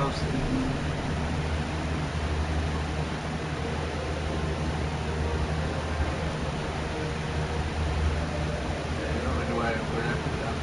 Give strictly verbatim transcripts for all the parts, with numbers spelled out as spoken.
mostly. I don't know why we're not put up.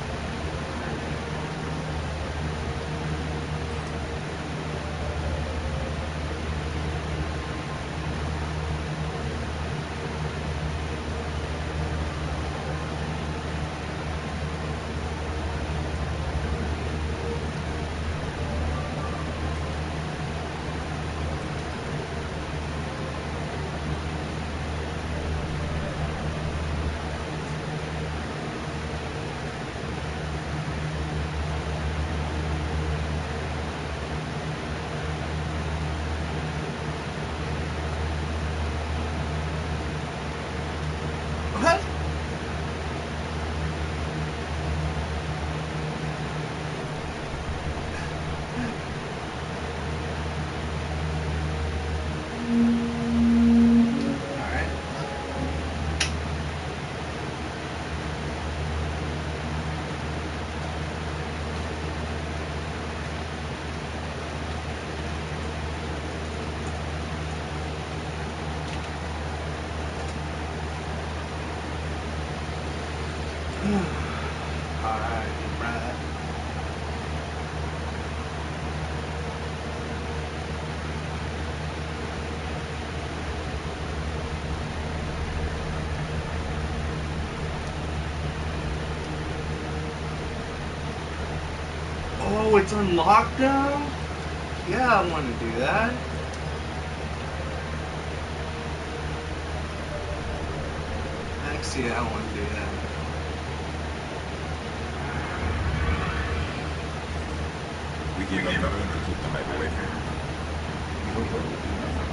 What? Alright. Alright, right. Oh, it's unlocked now? Yeah, I want to do that. Actually, I want to do that. We gave them nothing to keep the hype away from them. We hope that will do nothing.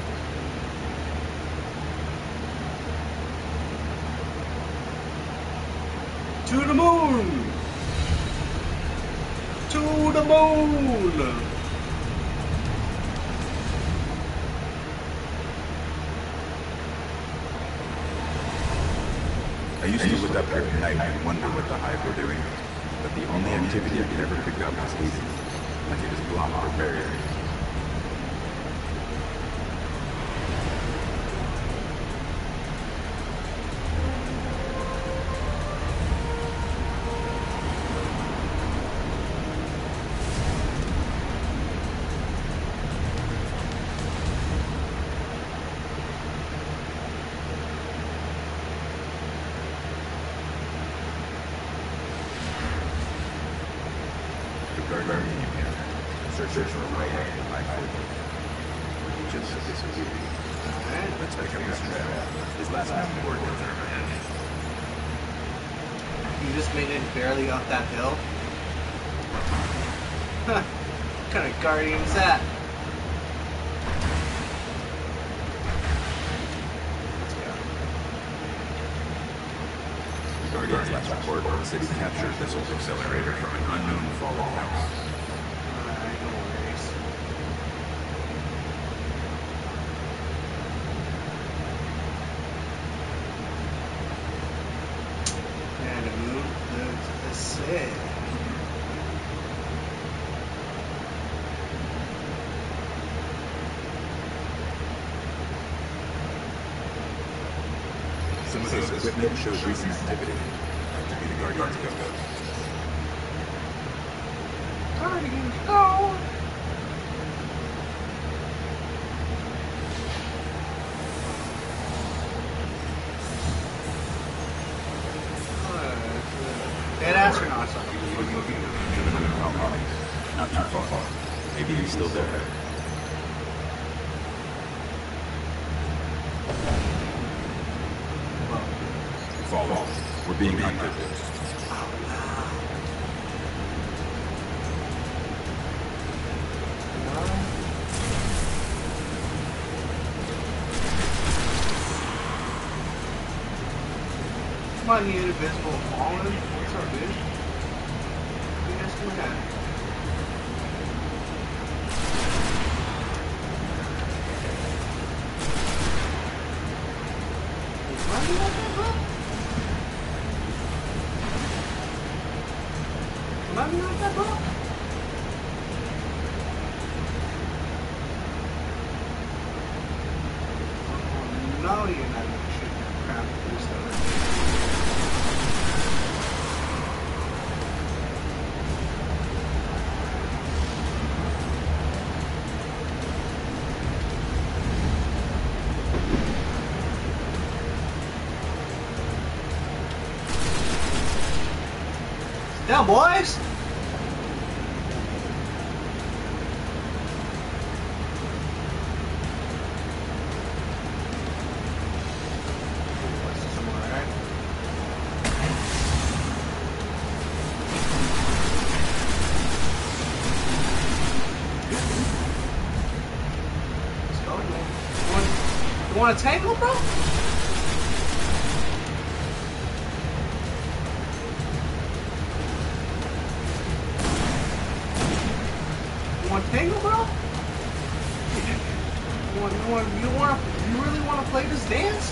To the moon! To the moon! I used to look up every night and wonder what the Hive were doing, but the only activity I could ever pick up was leaving, like it was blocked or buried. Search for a way out of the life force. Just disappeared. Alright. Let's pick up this trail. His last known coordinates are ahead. You just made it barely off that hill? Huh. What kind of guardian is that? The Guardian's last report, the city captured this old accelerator from an unknown fallen house. Alright, no worries. And the moon looks sick. Some of this equipment shows recent activity. Could be the Guardian's go-go. Guardians, go! Dead astronauts are Not too far. Maybe he's still there. Fall off. We're being hunted. Come on, you invisible fallen. What's up, dude? What you guys doing at? Why do you like that, bro? Why do you like that, bro? Down, boys! What's this somewhere, right? Let's go, man. You want, you want a tangle, bro? You want tangle, bro? You want, you want, you want, you really want to play this dance?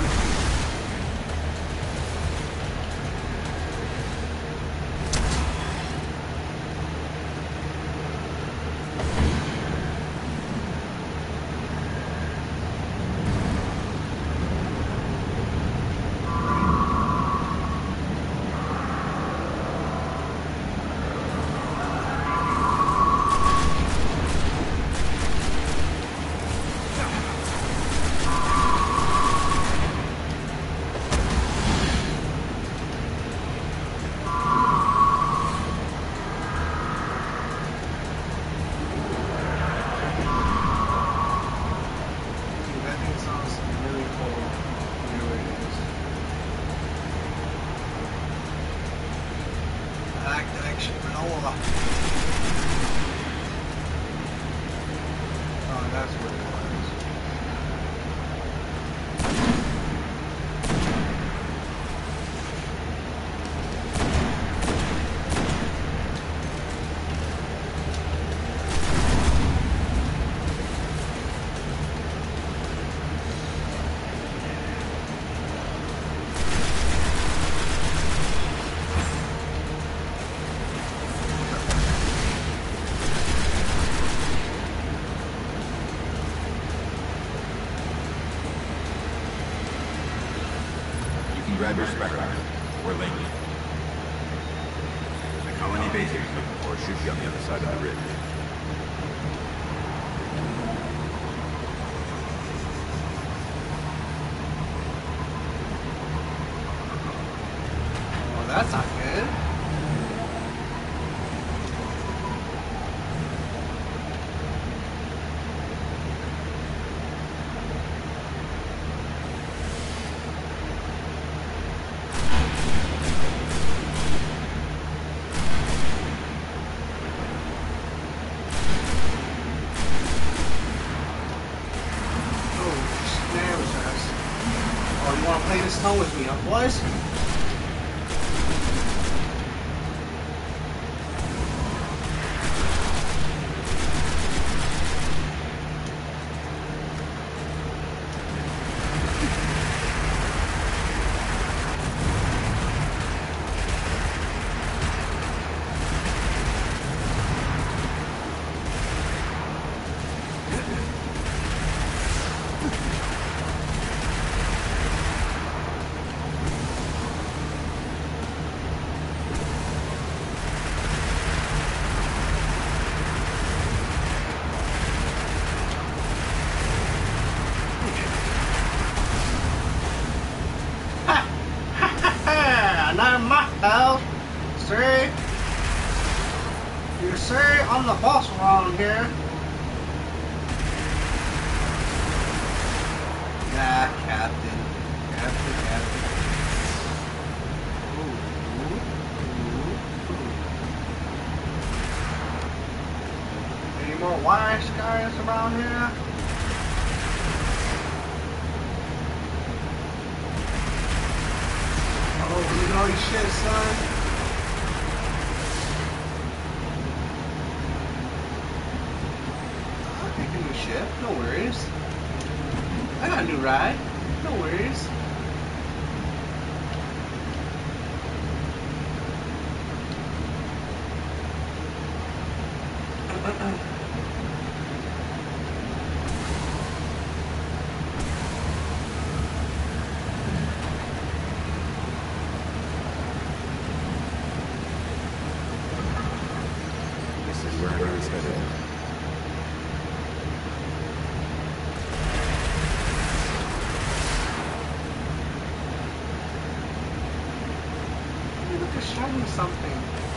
Oh, that's what it was. Grab your spec rocket. We're late. The colony base is looking for should be on the other side of the ridge. Well, that's not good. Play this tone with me, huh, boys? Not my house, sir. You sir, I'm the boss around here. Yeah, Captain. Captain, Captain. Ooh, ooh, ooh, ooh. Any more wise guys around here? Oh, you know your shit, son. I'll take a new ship, no worries. I got a new ride, no worries. Look, they're showing something.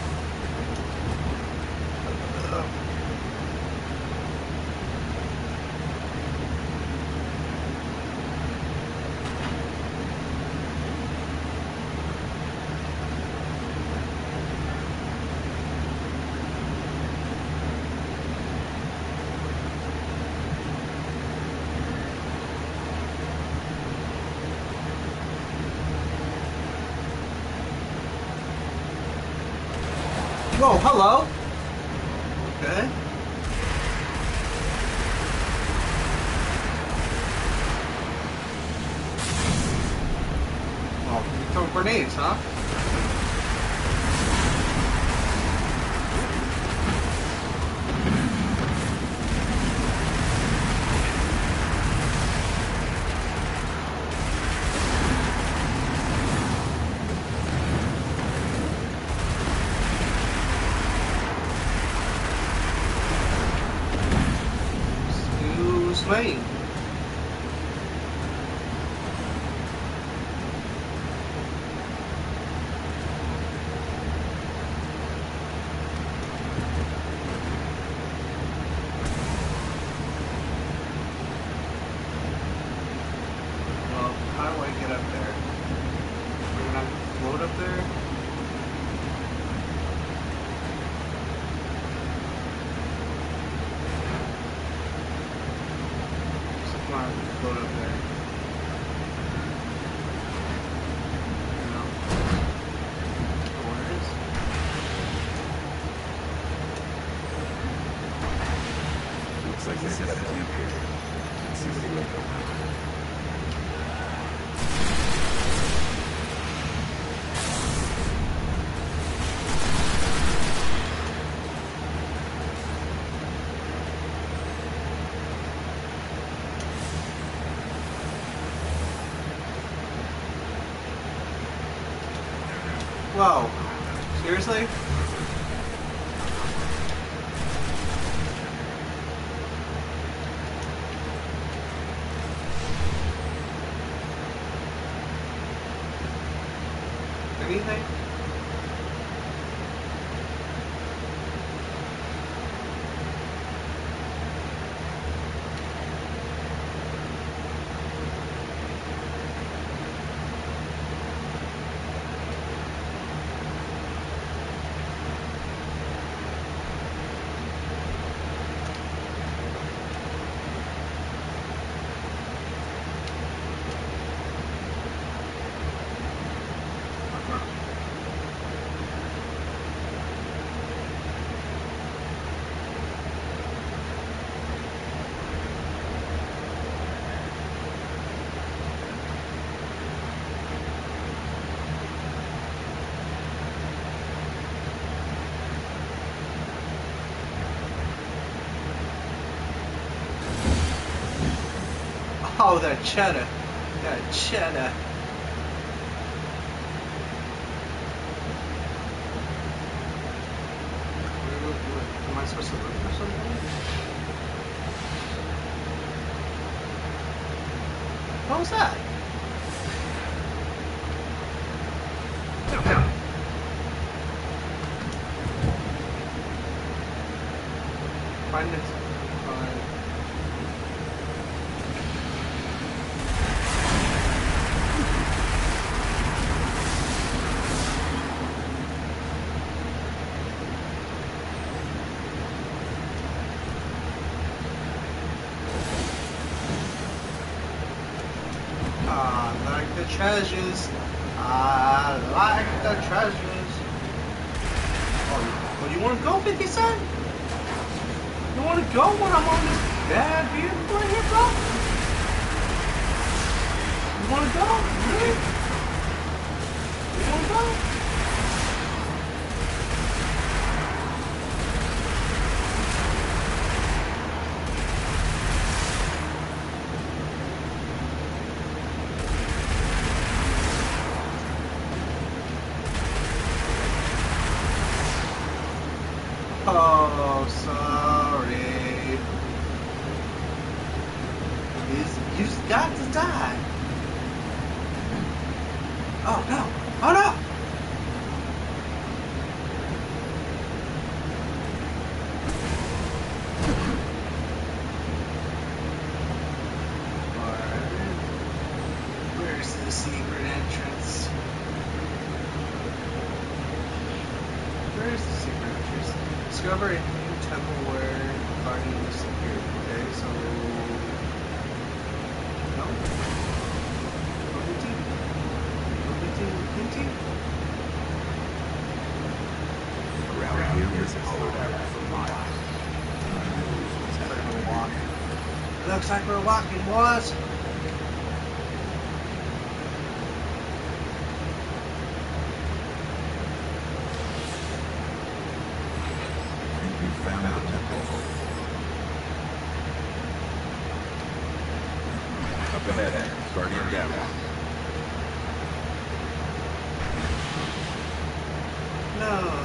Whoa, hello. Okay. Oh, you throw grenades, huh? Excuse me. Well, how do I get up there? We're gonna float up there? So come on, float up there. No. Where is? Looks like they set up camp here. Let's see what they look like. Whoa. Seriously? Anything? Oh, that cheddar. That cheddar. Where- where- where- Am I supposed to look for something? What was that? Find it. Find. I like the treasures. I like the treasures. Oh, oh you want to go, fifty Cent? You want to go when I'm on this bad vehicle right here, bro? You want to go? Really? You want to go? Oh, sorry. He's, you've got to die. Oh no! Oh no! Where's the secret entrance? Where's the secret entrance? Discover a new temple where guardian disappeared. Okay, so no. Open Open Ground followed after for miles. Looks like we're walking. Looks like we're walking, boys. We found the temple. Up ahead, Guardian down. No.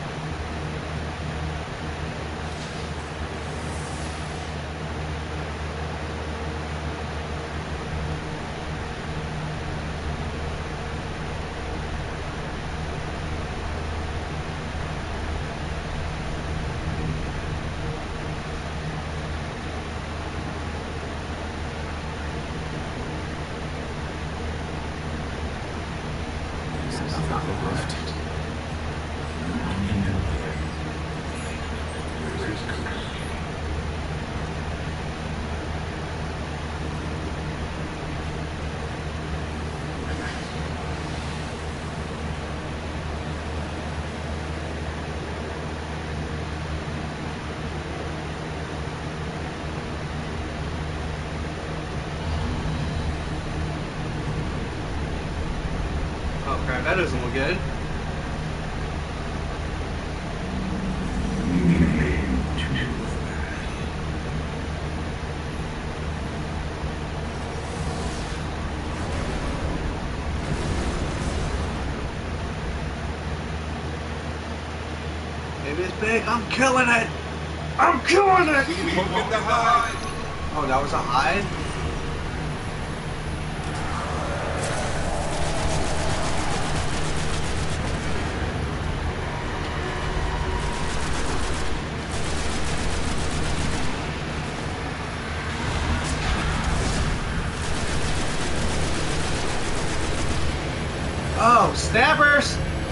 Oh crap, that doesn't look good. Maybe it's big. I'm killing it. I'm killing it. Look the hide. Oh, that was a hide? Oh, stabbers!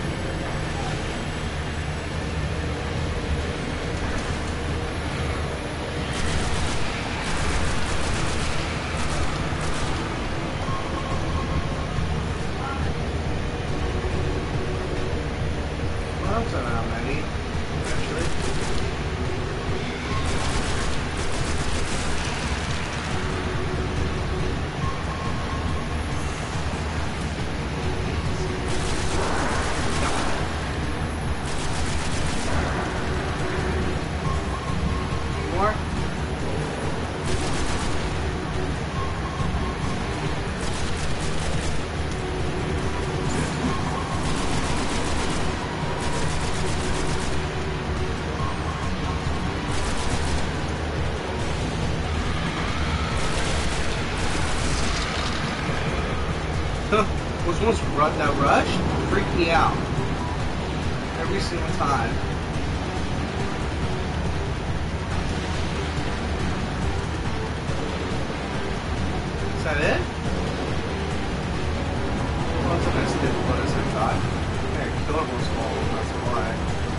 Well, that's not how many, actually. More? Was once ru that rush freaked me out every single time. Is that it? Well, it's a nice bit of bonus, I thought. Yeah, killer was small, that's why.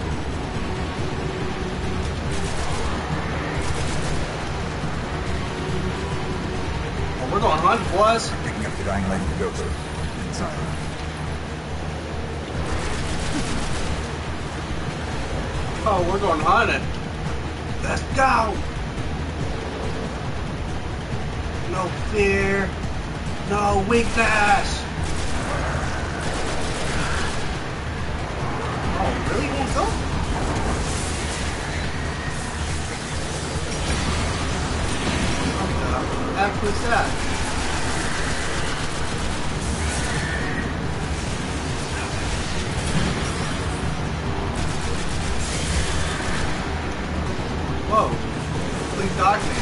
Well, we're going hunt, boys. Picking up the dying light of the ghost. Inside. Oh, we're going hunting. Let's go! No fear. No weakness. Oh, really? Won't go? What the heck was that? Whoa, complete darkness.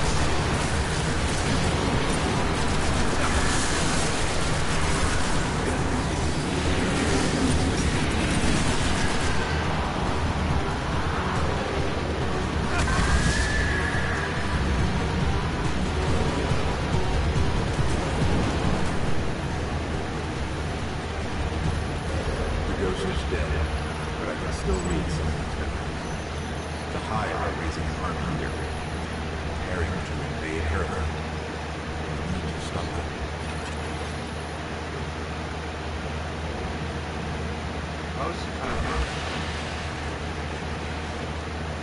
The ghost is dead, but I can still read some of its memories. The Hive are raising an army here, preparing to invade Herever. We need to stop them. I was kind of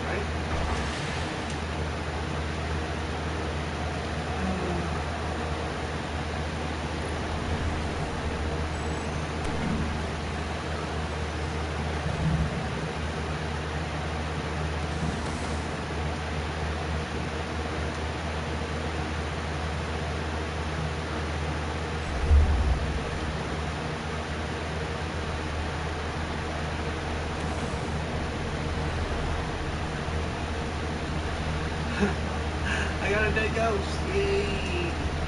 got a dead ghost. Yay!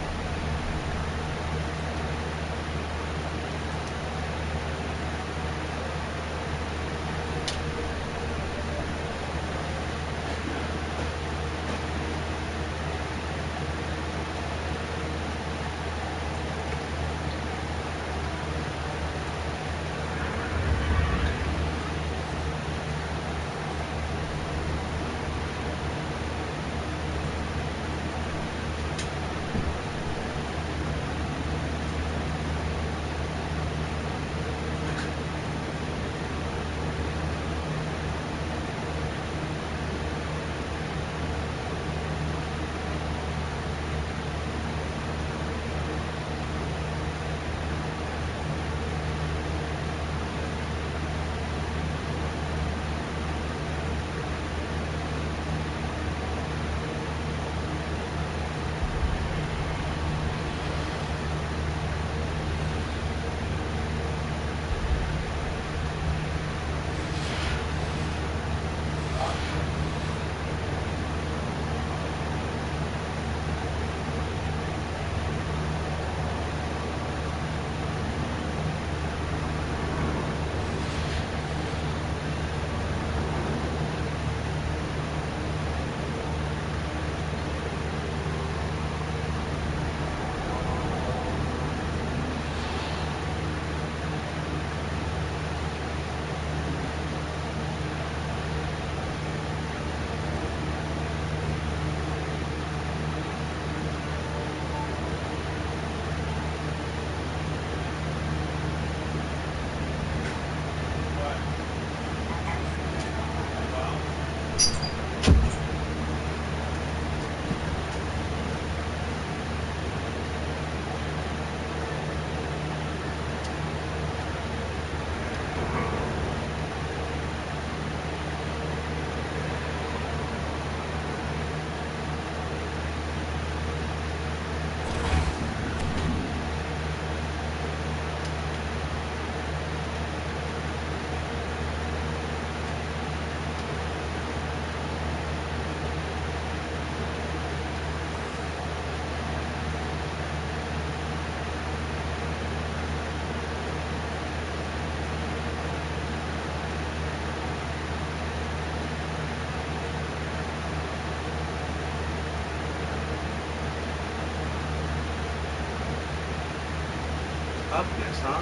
Up next, huh?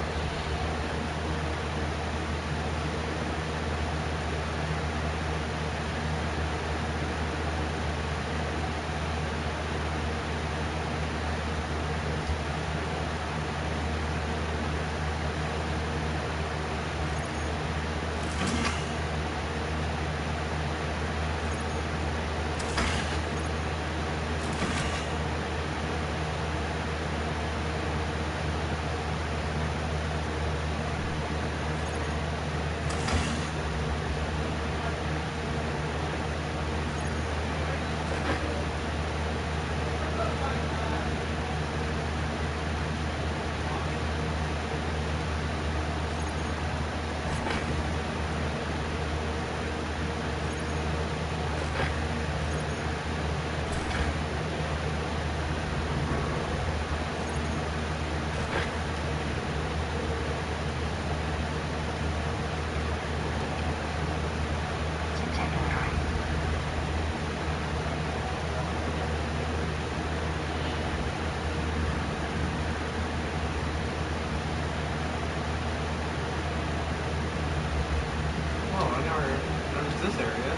Oh, I never noticed this area.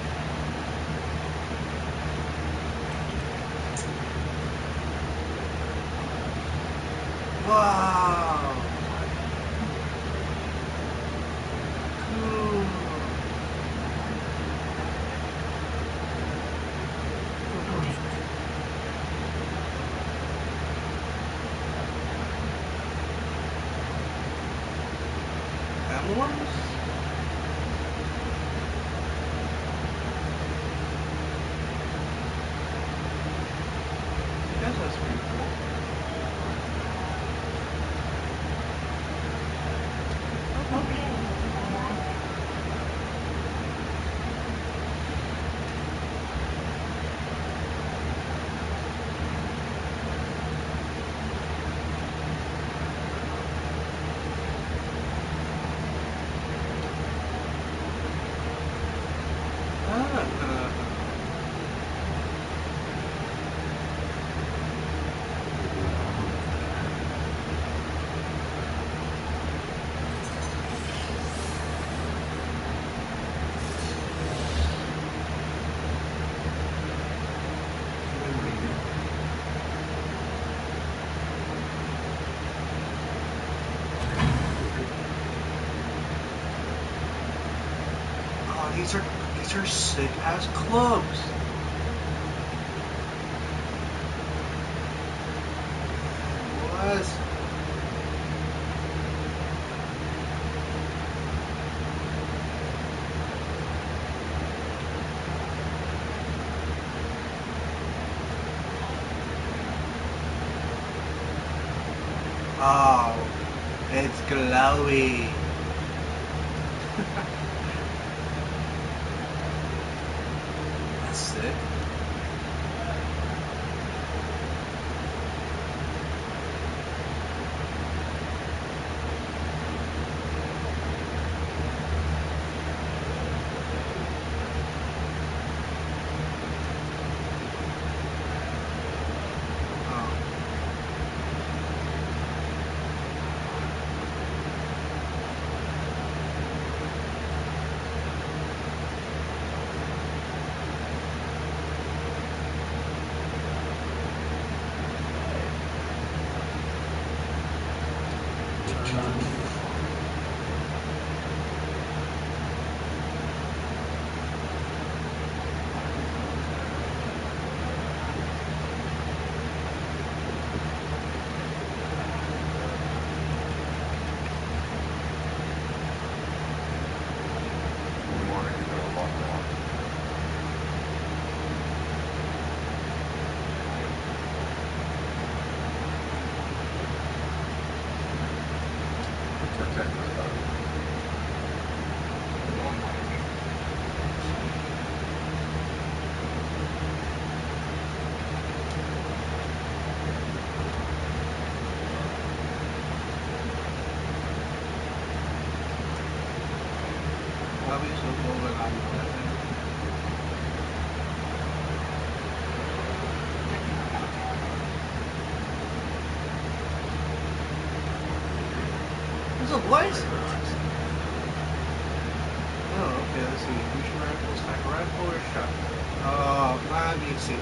Wow! Cool. Emblems? I guess that's pretty cool. these are these are sick ass clubs. What? Oh, it's glowy. That's sick. There's a what? Oh, okay, let's see. Fusion rifle, sniper rifle, or shot? Uh, let me see.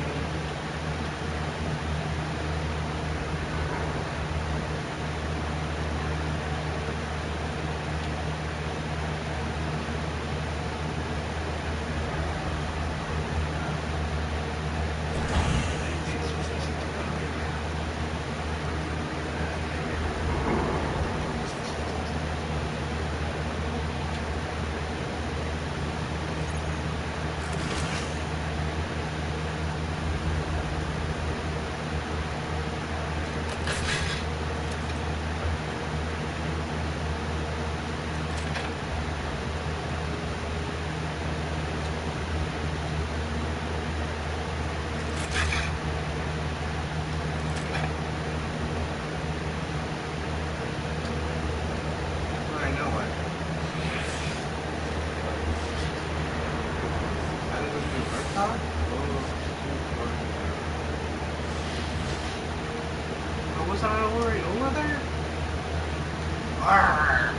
Was I already over there? Arrgh.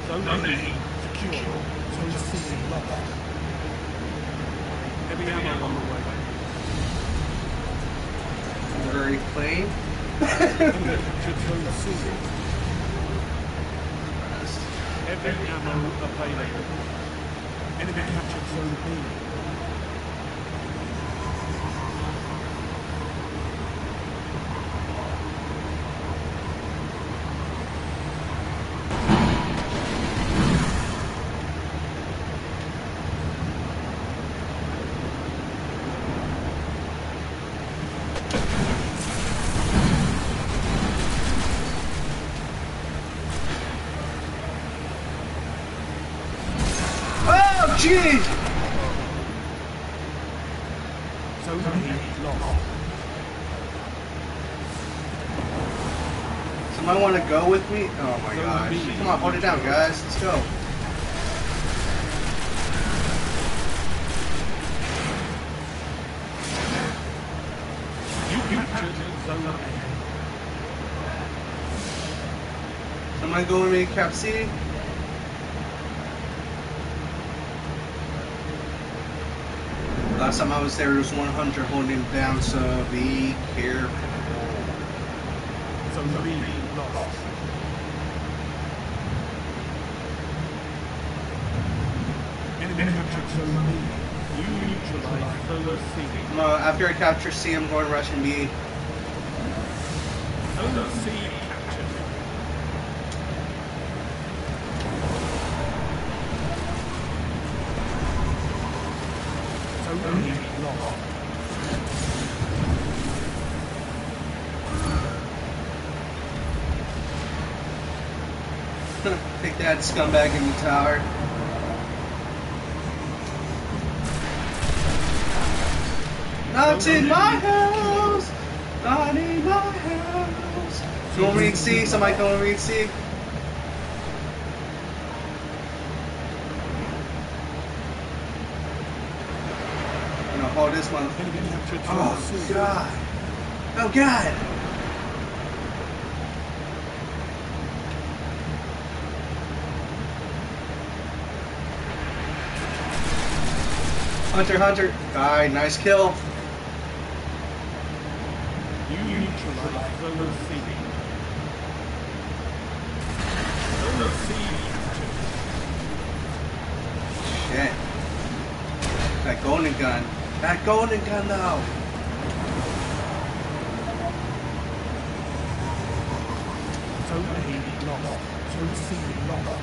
Zone A secure. Zone C lost. Heavy ammo on the way. Very plain. Enemy captured Zone C. Heavy ammo available. Enemy captured Zone B. Jeez! Zone A lost. Somebody want to go with me? Oh my gosh. Come on, hold it down, guys. Let's go. You captured Zone A. Somebody go with me, Cap C? Last time I was there, there was one hunter holding him down, so be careful. Zone B lost. Enemy captured Zone B. You neutralize Zone C. Uh, after I capture C, I'm going to rush and B. Zone C captured. Zone A lost. Take that scumbag in the tower. Not in my house! Not in my house! You want me to see? Somebody come over me to see? I'm gonna hold this one. Enemy captured Zone Oh C. god! Oh god! Hunter, Hunter. Alright, nice kill. You neutralize Zone C. Zone C captured. Shit. That golden gun. That golden gun though. Zone A lost. Zone C lost.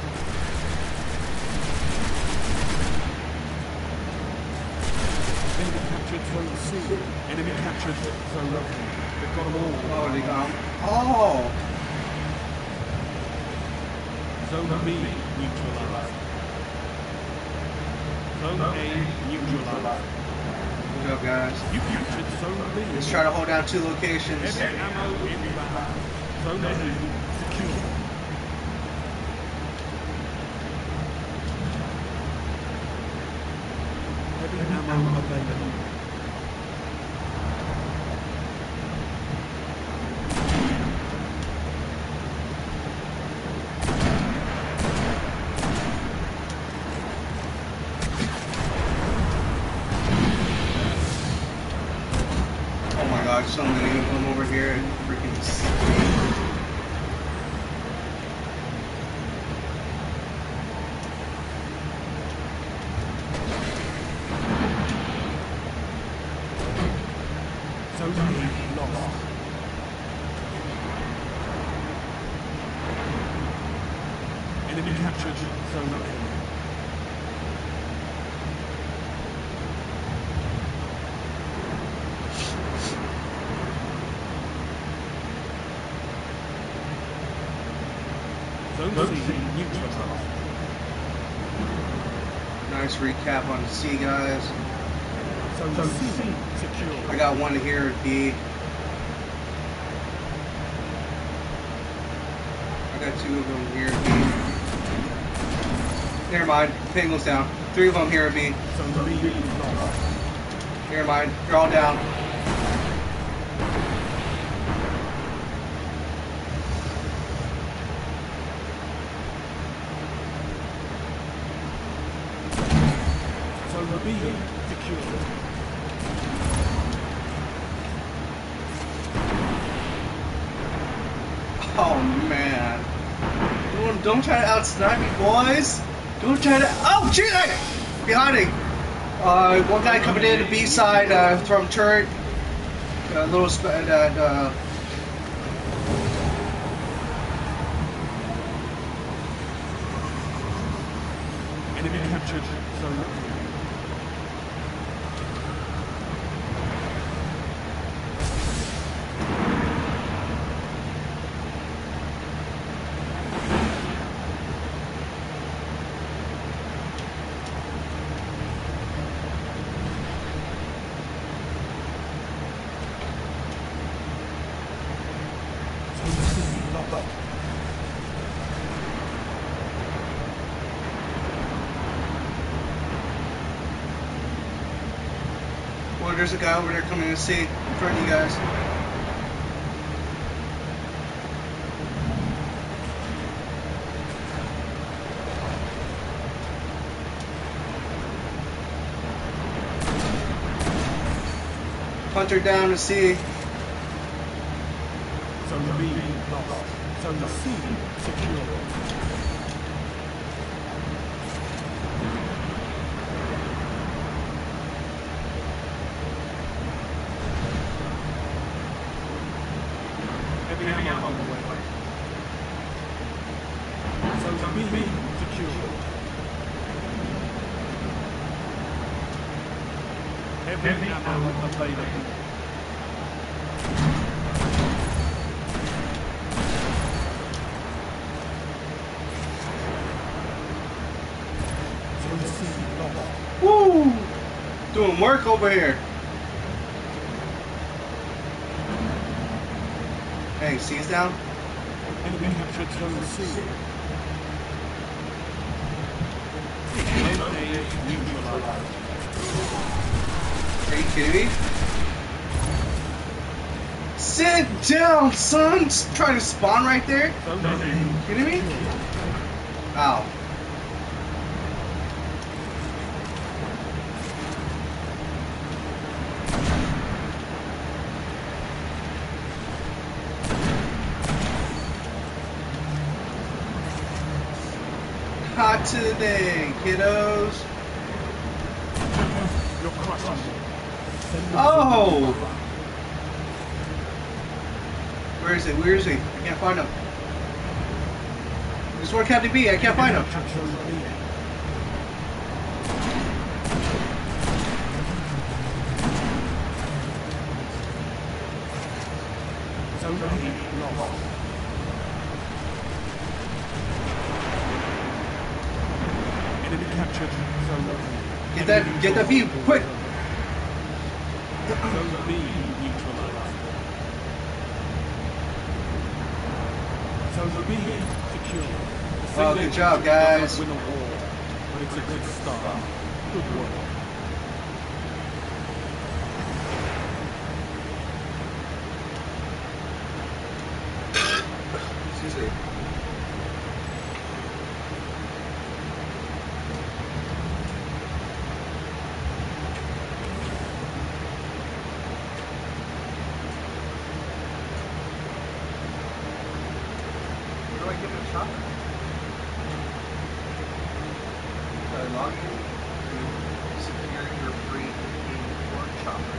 Enemy captured Zone C. Enemy captured Zone A. They've got them all. Oh, they got him. Oh! Zone B neutralized. Zone A neutralized. Good job, guys. You captured Zone B. Let's try to hold down two locations. Heavy ammo inbound. Zone A secure. Heavy ammo available. Oh my gosh, so many of them over here. Freaking. Zone A lost. Enemy captured Zone A. Zone C neutralized. Nice recap on C, guys. Zone C secure. I got one here at B. I got two of them here at B. Never mind. Pangol's down. Three of them here at B. Zone B lost. Never mind. They're all down. Zone B secured. Oh man. Don't, don't try to outsnipe me, boys. Don't try to. Oh, shit! I- Behind me. Uh, one guy coming in the B side uh, from turret. A little sp- uh, uh, Enemy captured Zone B. well, there's a guy over there coming to see in front of you guys. Hunter down to see. Zone B lost. Zone C secure. Heavy ammo on the way. Zone B secure. Heavy ammo available. Zone C lost. Woo! Doing work over here. Hey, C's down. Enemy captured Zone C. Zone A neutralized. Are you kidding me? Sit down, son! Just trying to spawn right there? Zone A Kidding me? Ow. Hot today, kiddos. You're crushing me. Oh! Where is it? Where is he? I can't find him. This is where Captain B. I can't find him. Zone B lost. Enemy captured Zone B. Get that, get that view, quick! Zone B neutralized. Zone B secure. Oh, good job, guys. Win a war, but it's a good start. Good work. Excuse me. Where do I get a chopper? Do I log in to secure your free in or chopper?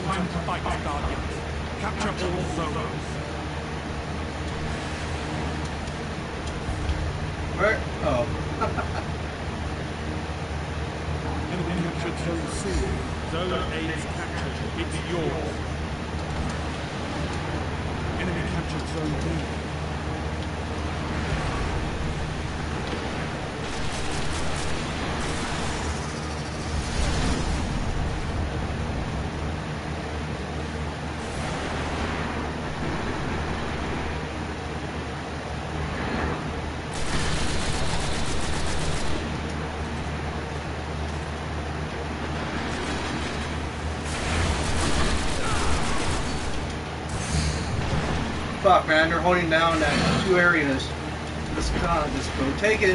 Time to fight, Guardian. Capture all zones. Where? Oh. Enemy captured Zone C. Zone A is captured. It's yours. Enemy captured Zone B. Fuck, man, they're holding down that two areas. Let's go, let's go take it.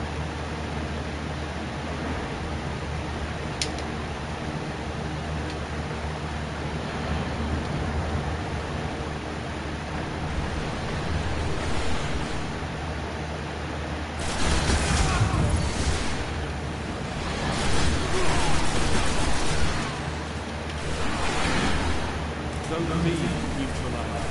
Zone B neutralized.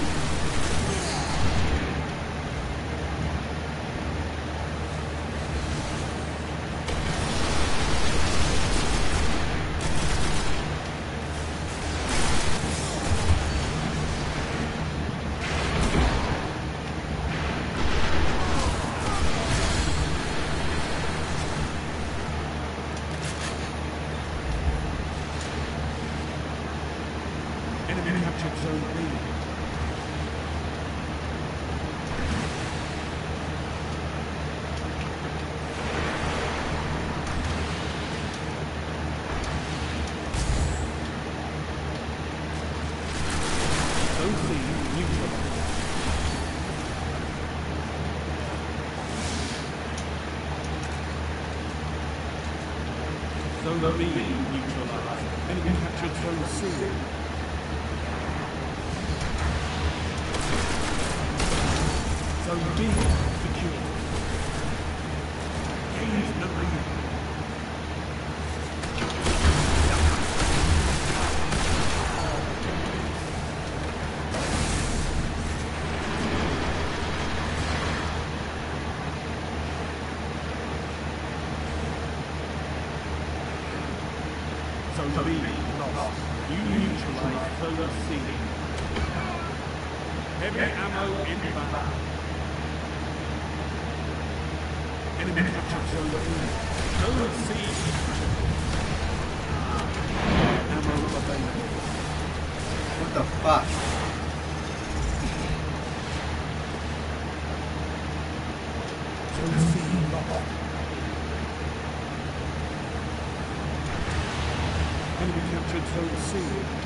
Enemy captured Zone B. Zone C neutralized. Zone B neutralized. Enemy captured Zone C. Zone B secure. Gain the lead. Zone B lost. You neutralize Zone C. Heavy ammo inbound. Enemy captured Zone B. Zone C captured. Ammo available. What the fuck? Zone C lost. Enemy captured Zone C.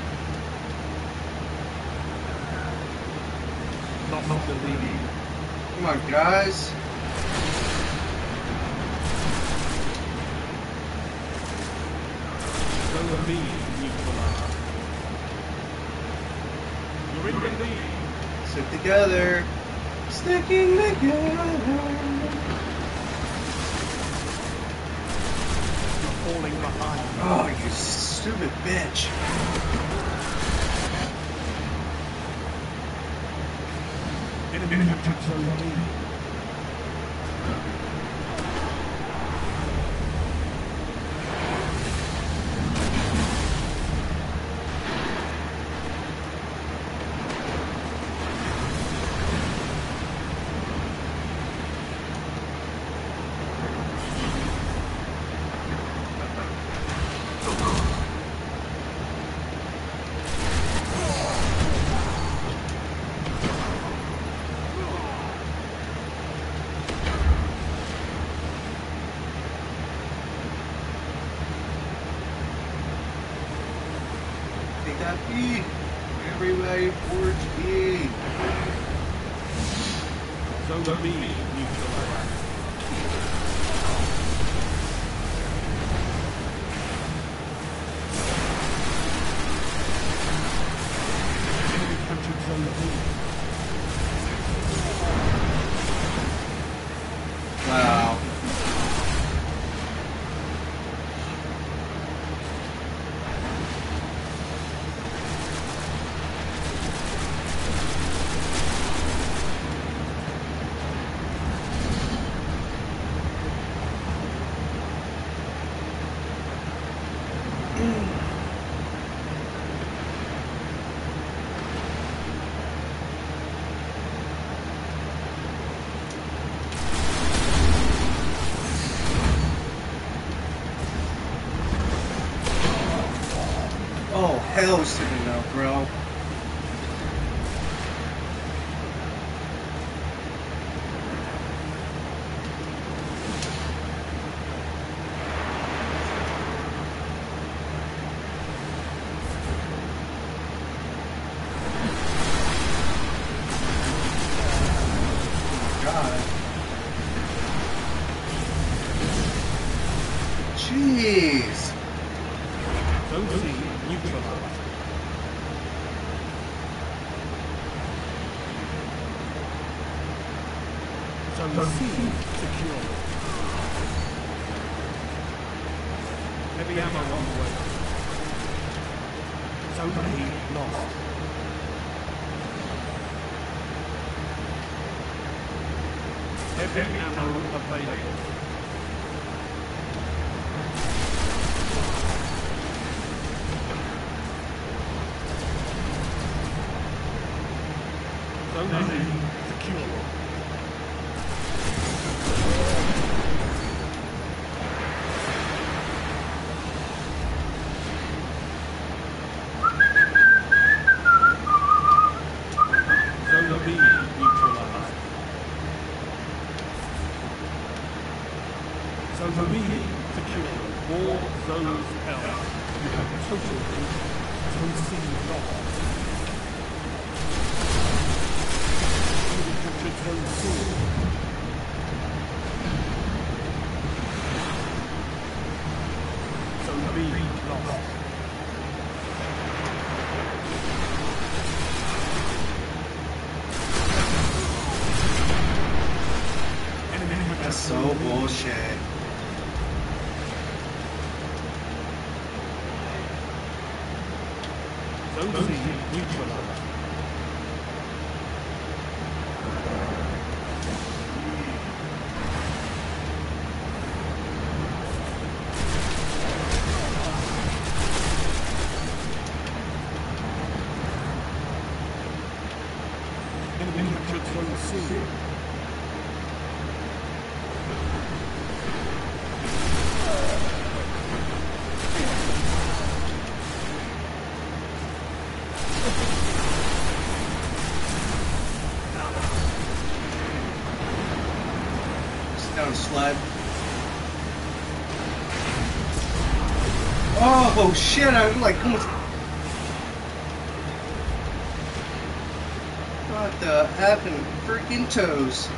Lost the lead. Come on, guys. Zone B neutralized. You're in the lead. Stick together. Sticking together. You're falling behind. Oh, you stupid bitch. Enemy captured Zone B. Take that B. Everybody forge B. Zone B neutralized. Enemy captured Zone B. Wow. hell's to the no, bro? Jeez. Zone C neutralized. Zone C secure. Heavy ammo on the way. Zone A lost. Heavy ammo available. Zone A secure. Zone B neutralized. Zone B secure. All zones held. You have total control. Zone C lost. Zone C. Zone B lost. That's so bullshit. Zone C neutralized. Enemy captured Zone C. Down sled. Oh shit! I'm like almost. What the happened? Freaking toes.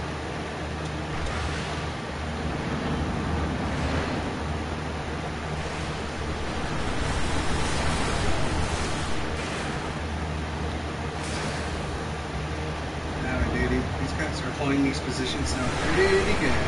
Now, dude, these guys are holding these positions now pretty good.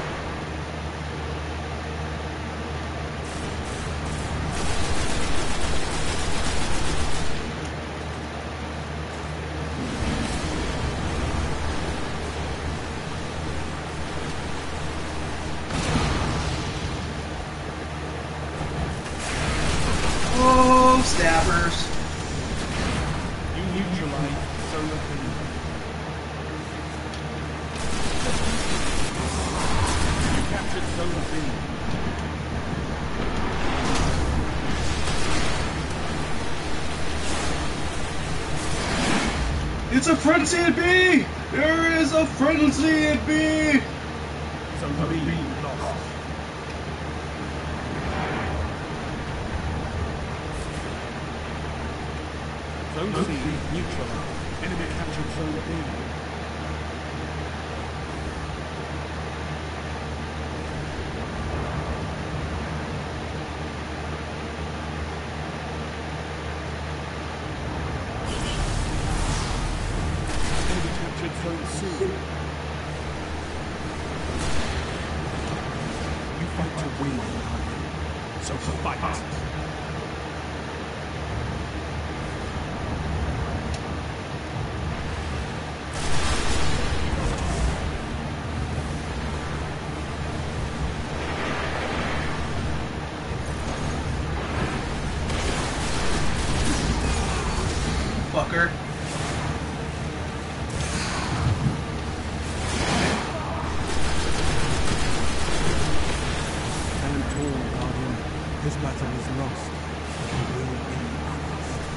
Oh, stabbers. You neutralize Zone B. You captured Zone B. It's a frenzy at B! There is a frenzy at B! Zone B lost. Zone C neutralized. Enemy captured Zone B. Enemy captured Zone C. You fight to win, so fight. Fucker. Stand tall, Guardian. This battle is lost. It will be ours.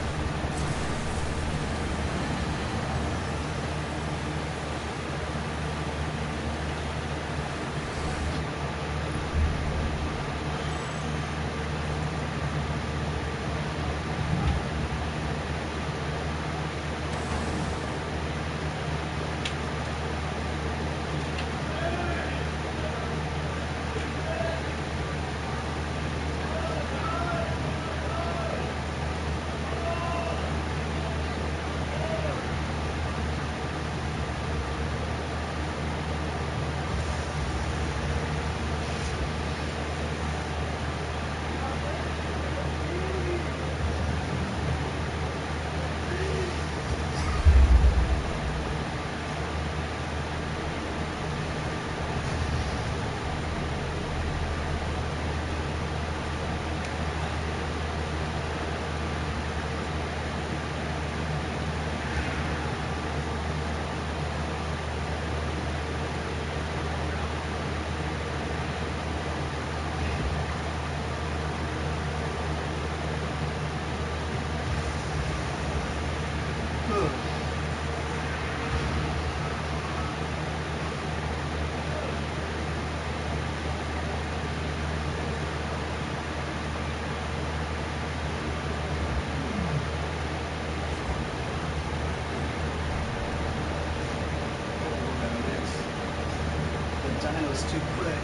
That was too quick.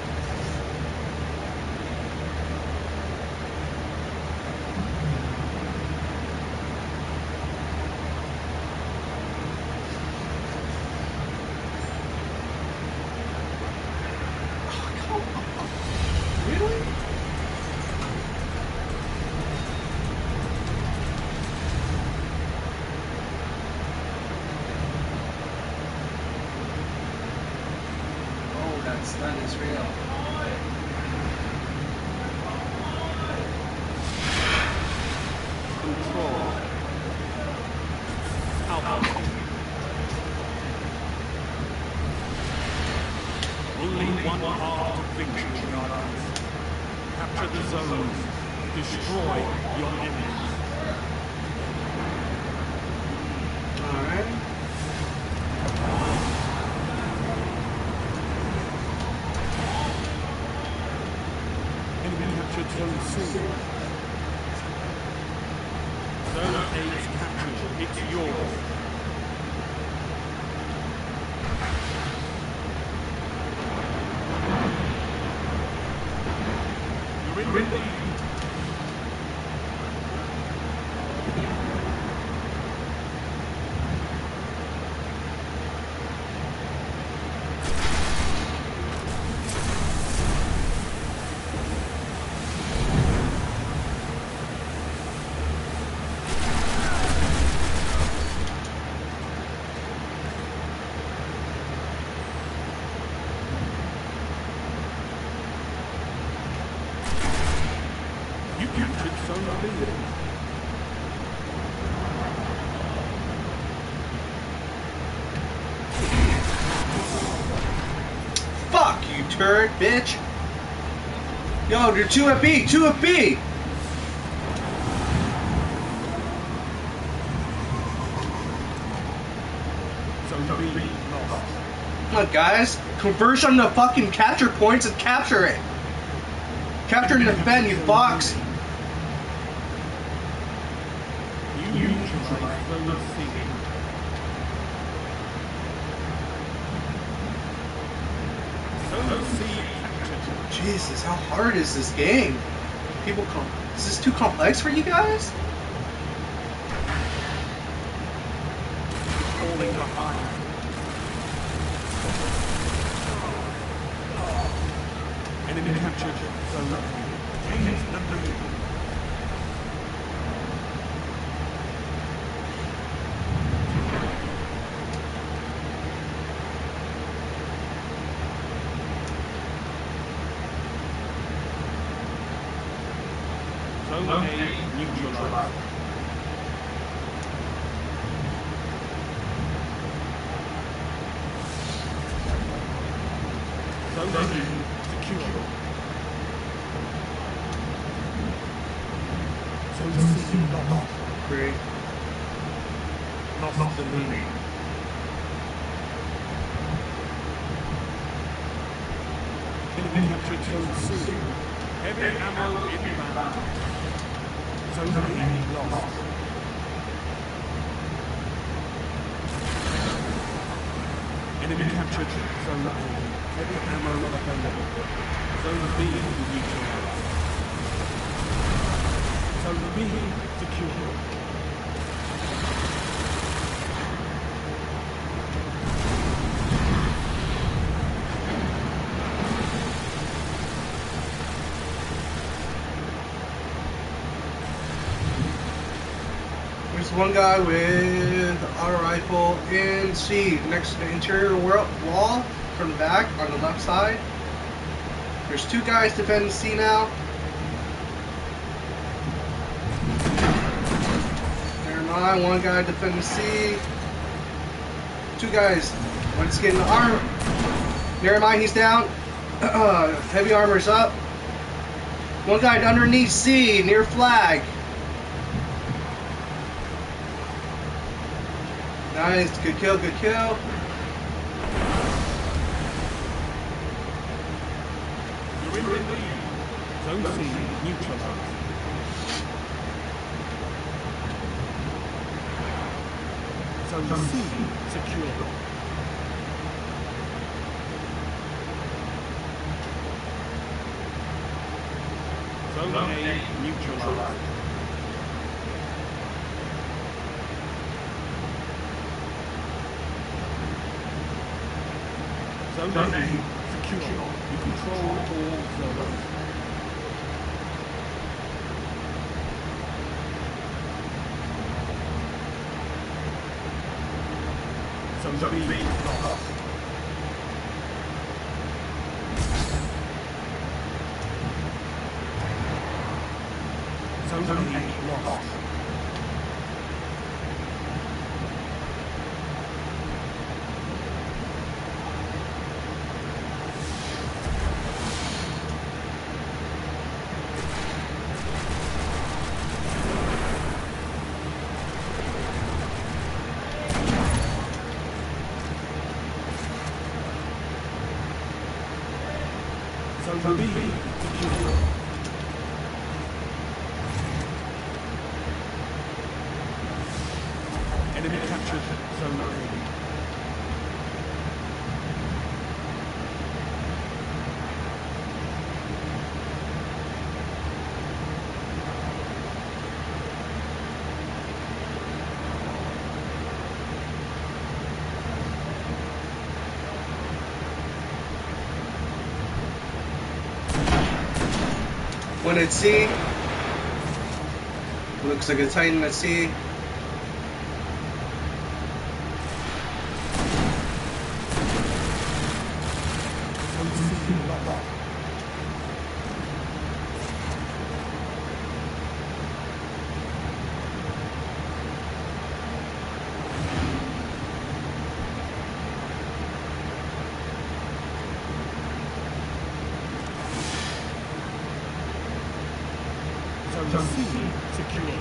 That is real. Control. Alpha. Only one path to victory, Guardians. Capture the zones. Destroy your enemies. Alright. Zone C. Zone A is captured. It's yours. You're in the lead. You captured Zone B. Fuck you, turd, bitch. Yo, you're two at B, two at B. Zone B lost. Come on, guys. Converge on the fucking capture points and capture it. Capture and defend, you fox. You neutralize Zone C. Zone C captured. Jesus, how hard is this game? People come. Is this too complex for you guys? Falling behind. Enemy captured. Zone A. Gains the lead. Zone A neutralized. Zone A secure. Zone C lost. Great. Lost the lead. Enemy captured Zone C. Heavy ammo inbound. Zone B lost. Enemy captured Zone A. Heavy ammo available. Zone B neutralized. Zone B secure. There's one guy with auto rifle in C, next to the interior wall from the back on the left side. There's two guys defending C now. Never mind, one guy defending C. Two guys. One's getting the armor. Never mind, he's down. Heavy armor's up. One guy underneath C, near flag. Nice, good kill, good kill. You're in the lead. Zone C neutralized. Zone C secure. Zone A neutralized. Zone A secure. You control all zones. Zone B lost. Zone A lost. Zone B secure. Enemy captured Zone A. One at C. Looks like a Titan at C. Zone C secure.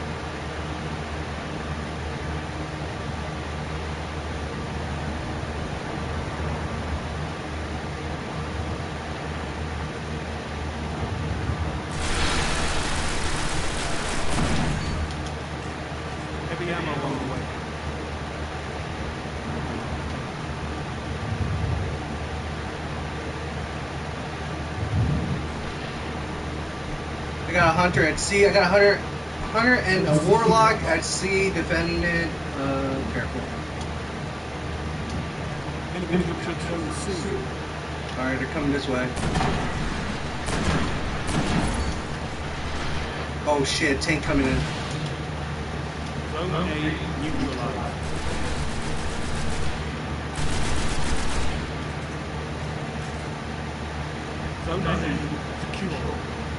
Heavy ammo on the way. I got a hunter at C. I got a hunter, hunter and a warlock at C. Defended. Uh, careful. Enemy captured Zone C. All right, they're coming this way. Oh shit! Tank coming in. Zone A neutralized. Zone A secure.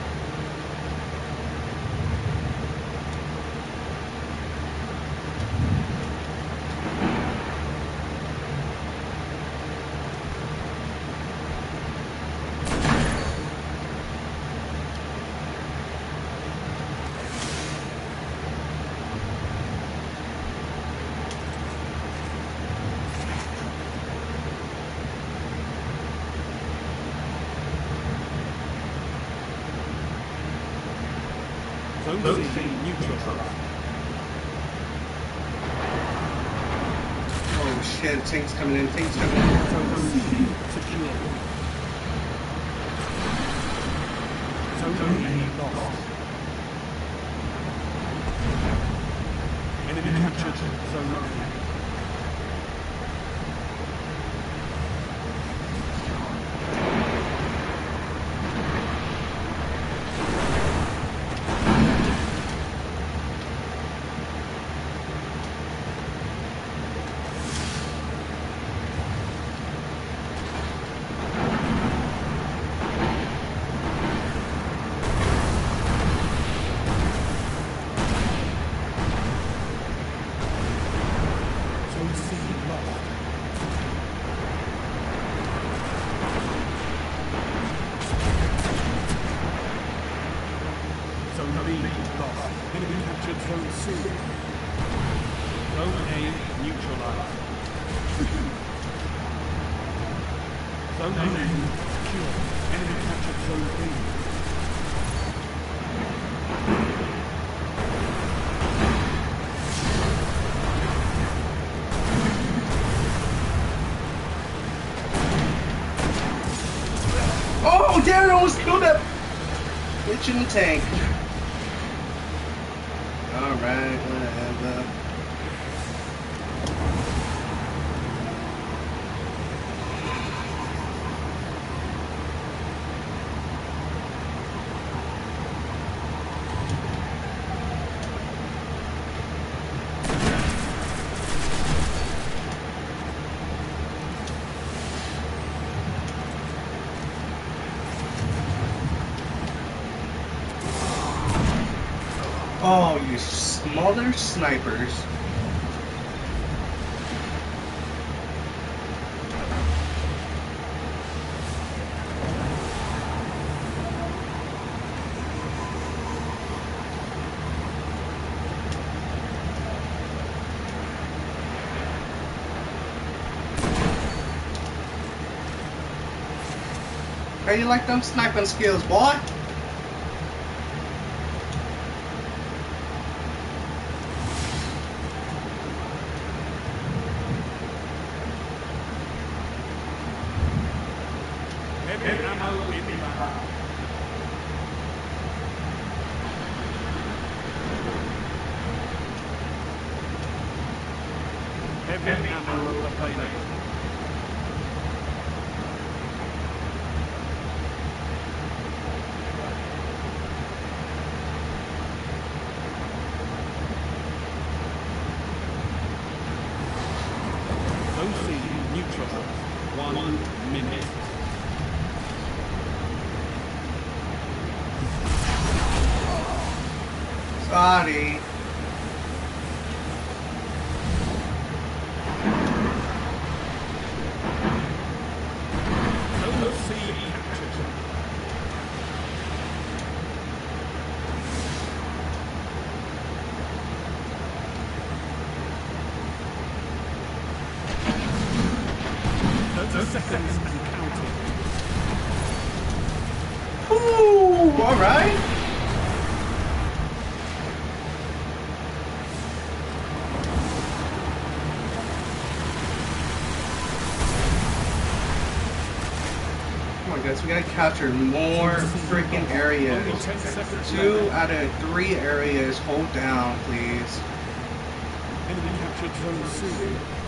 Zone C neutralized. Oh shit! Tank's coming in. Tank's coming in. Zone C secure. Zone A lost. Enemy captured Zone A. Zone B lost. Enemy captured Zone C. Zone A neutralized. Zone A secure. Enemy captured Zone B. Oh damn! I almost killed him. Glitch in the tank. Alright, whatever. Oh, you smaller snipers. How you like them sniping skills, boy? Heavy ammo inbound. Heavy ammo available. O C neutralized. One minute. Sorry. O C captured. Thirty seconds and counting. Ooh, alright. Come on, guys, we gotta capture more freaking areas. Only ten seconds Two left. out of three areas. Hold down, please. Enemy captured Zone C.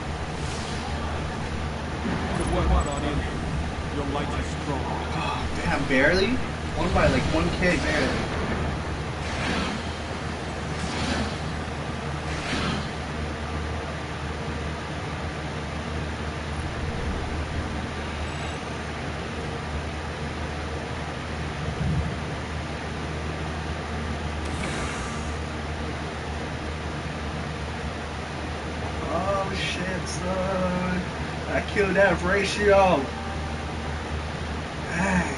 Good work, Guardian. Your light is strong. Oh, damn, barely? One by like one K, barely. Oh shit, son. I killed that ratio. Dang.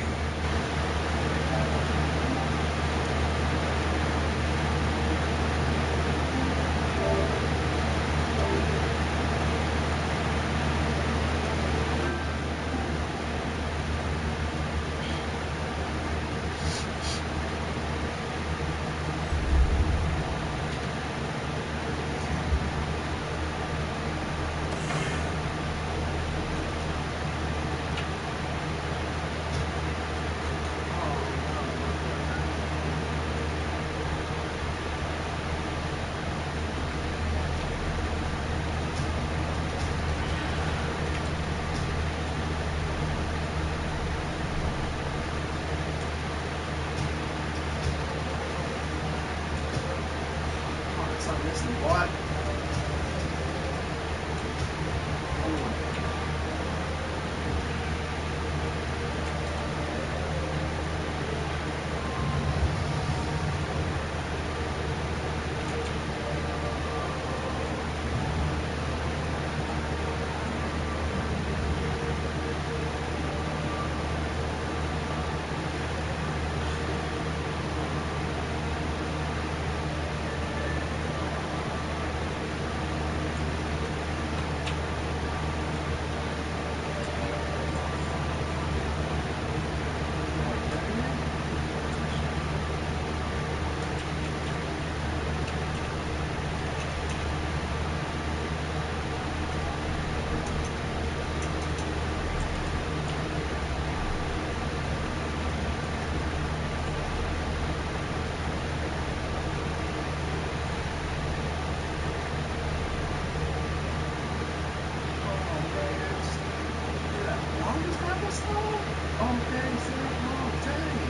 slow? Oh, dang, sir. Oh, dang.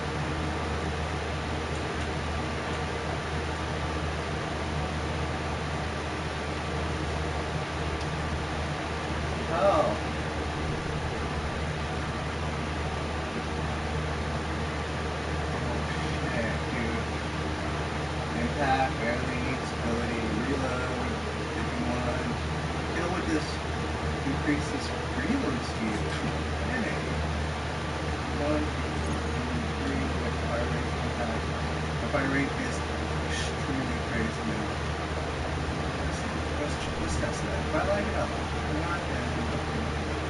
Oh. Shit, dude. Impact, barely, stability, reload, fifty-one. Kill with this increases reload speed. Dang. One, two, three, with fire rate, impact. My fire rate is extremely crazy now. Let's, let's, let's test that. If I like it, I'll like it. If not, then okay.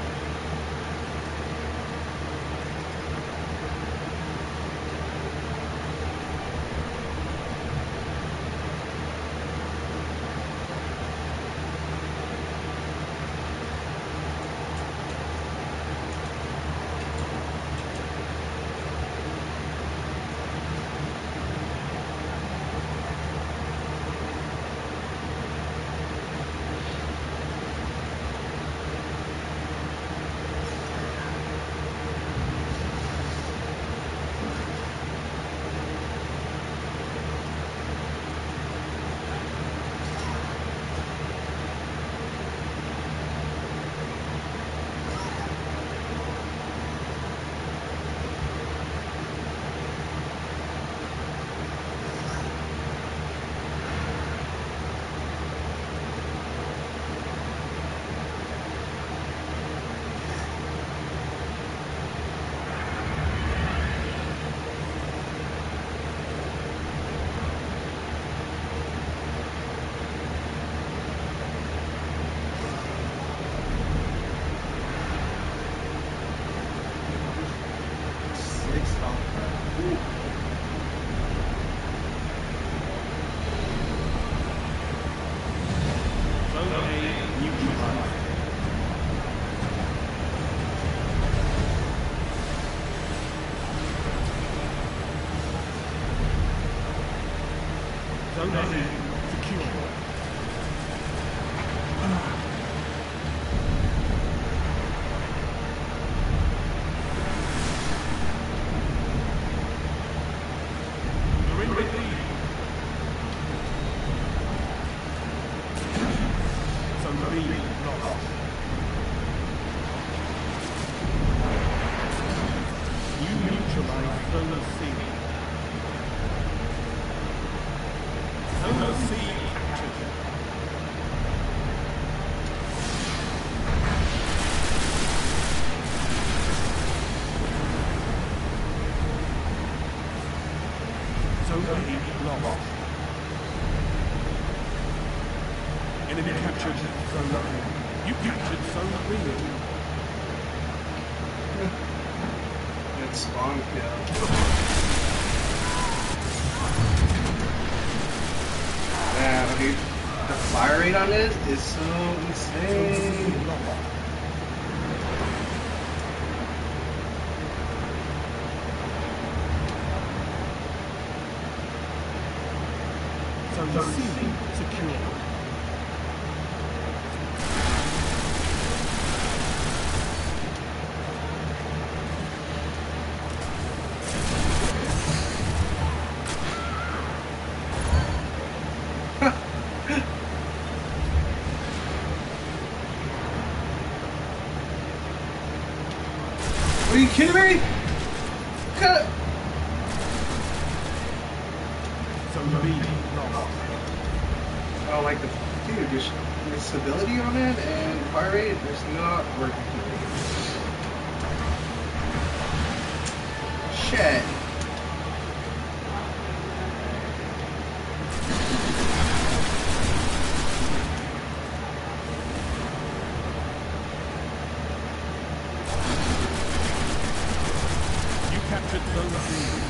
Zone A secure. You're in the lead. Zone B lost. You neutralize Zone C. Zone C captured. Zone A lost. Enemy captured Zone A. You captured Zone B. Good spawn kill. Yeah, dude. The fire rate on this is so insane. Zone C secure. Are you kidding me? Cut. Zone B lost. Oh, like the dude, just the stability on it and fire rate is not working. Shit. You captured Zone C.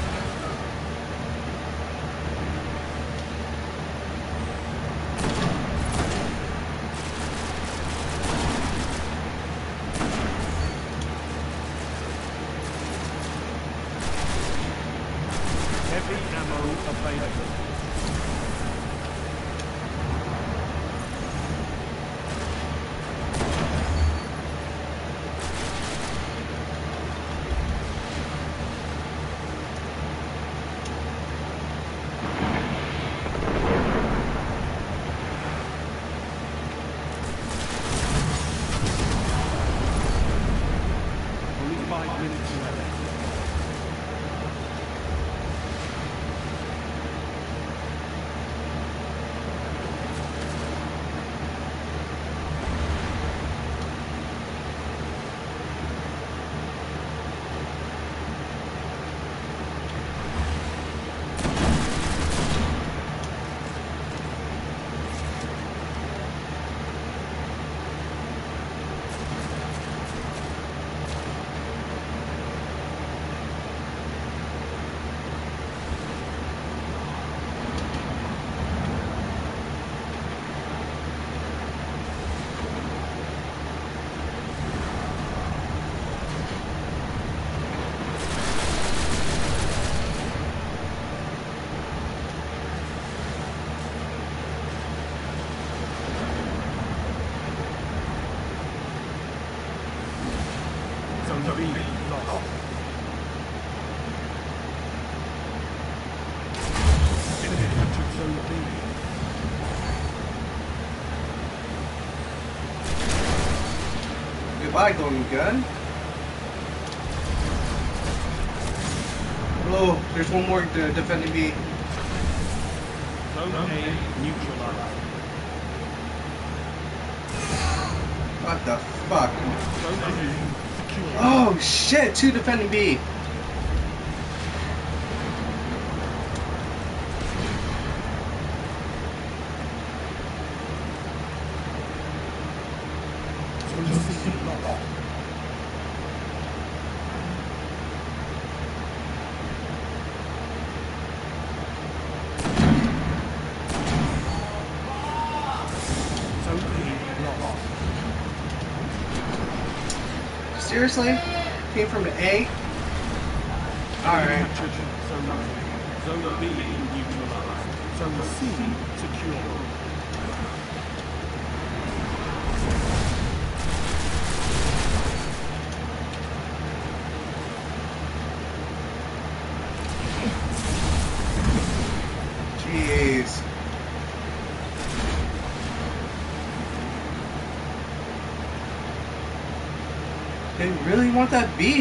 Heavy ammo available. B lost. Enemy captured Zone B. Goodbye, golden gun. Oh, there's one more uh, defending B. Zone A neutralized. What the fuck? Zone A secure. Oh shit, two defending B. Zone C lost. Zone A lost. Seriously? Came from the A? Alright. Captured Zone A. Zone B neutralized. Zone C secure. Jeez. They really want that B.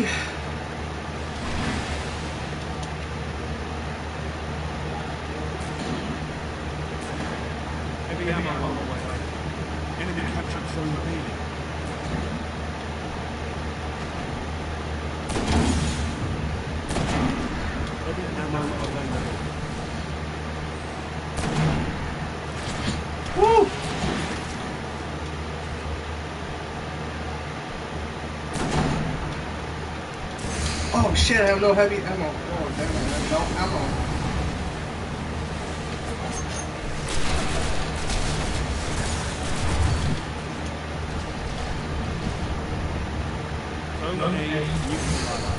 Heavy ammo on the way. Enemy captured Zone B. Heavy ammo available. Woo! Oh shit, I have no heavy ammo. Oh damn it, I have no ammo. Zone A neutralized.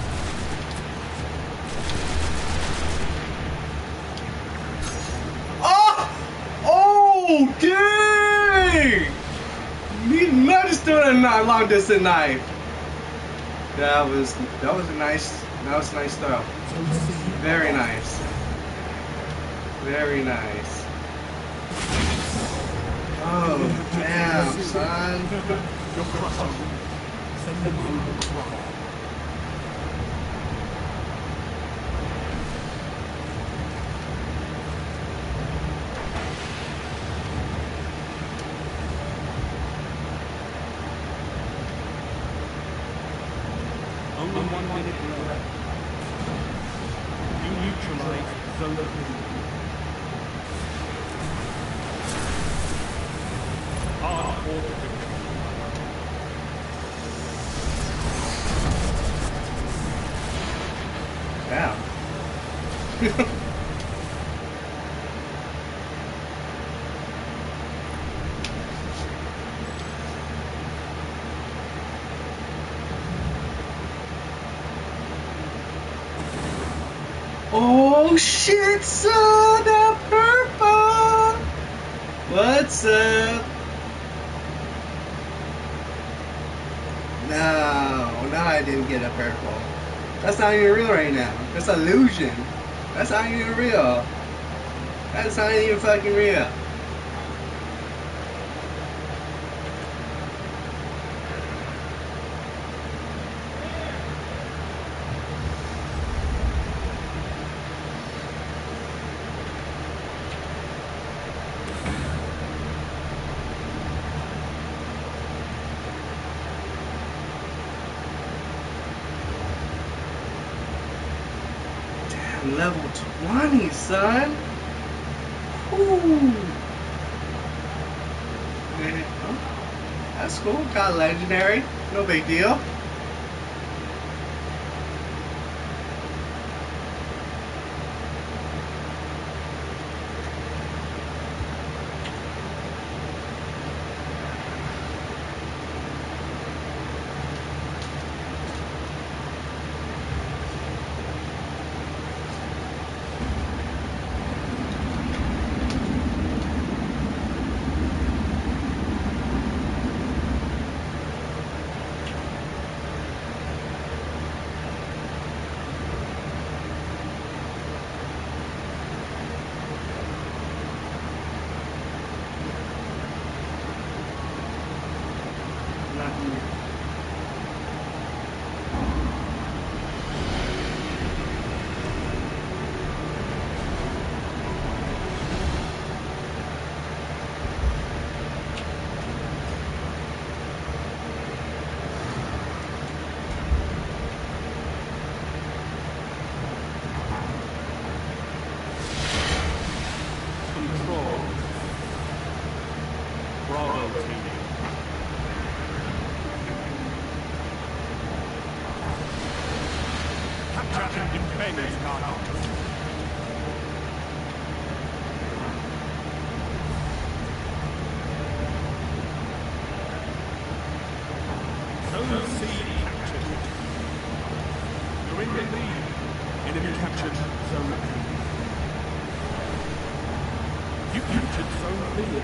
Oh! Oh, dang! He understood a knife, long distance knife. That was that was a nice that was a nice throw. Zone C Very nice. Very nice. Oh damn, son. You're crushing. Send them home and cry. Only one minute left. You neutralize Zone B. Hard fought victory. Damn. Oh shit, son, that purple! What's up? No, no, I didn't get a purple. That's not even real right now. That's an illusion. That's not even real. That's not even fucking real. Level twenty, son. Ooh. That's cool. Got legendary. No big deal. Control. Bravo team. Capture and defend target. Zone C captured. You're in the lead. Enemy captured Zone A. You captured Zone B.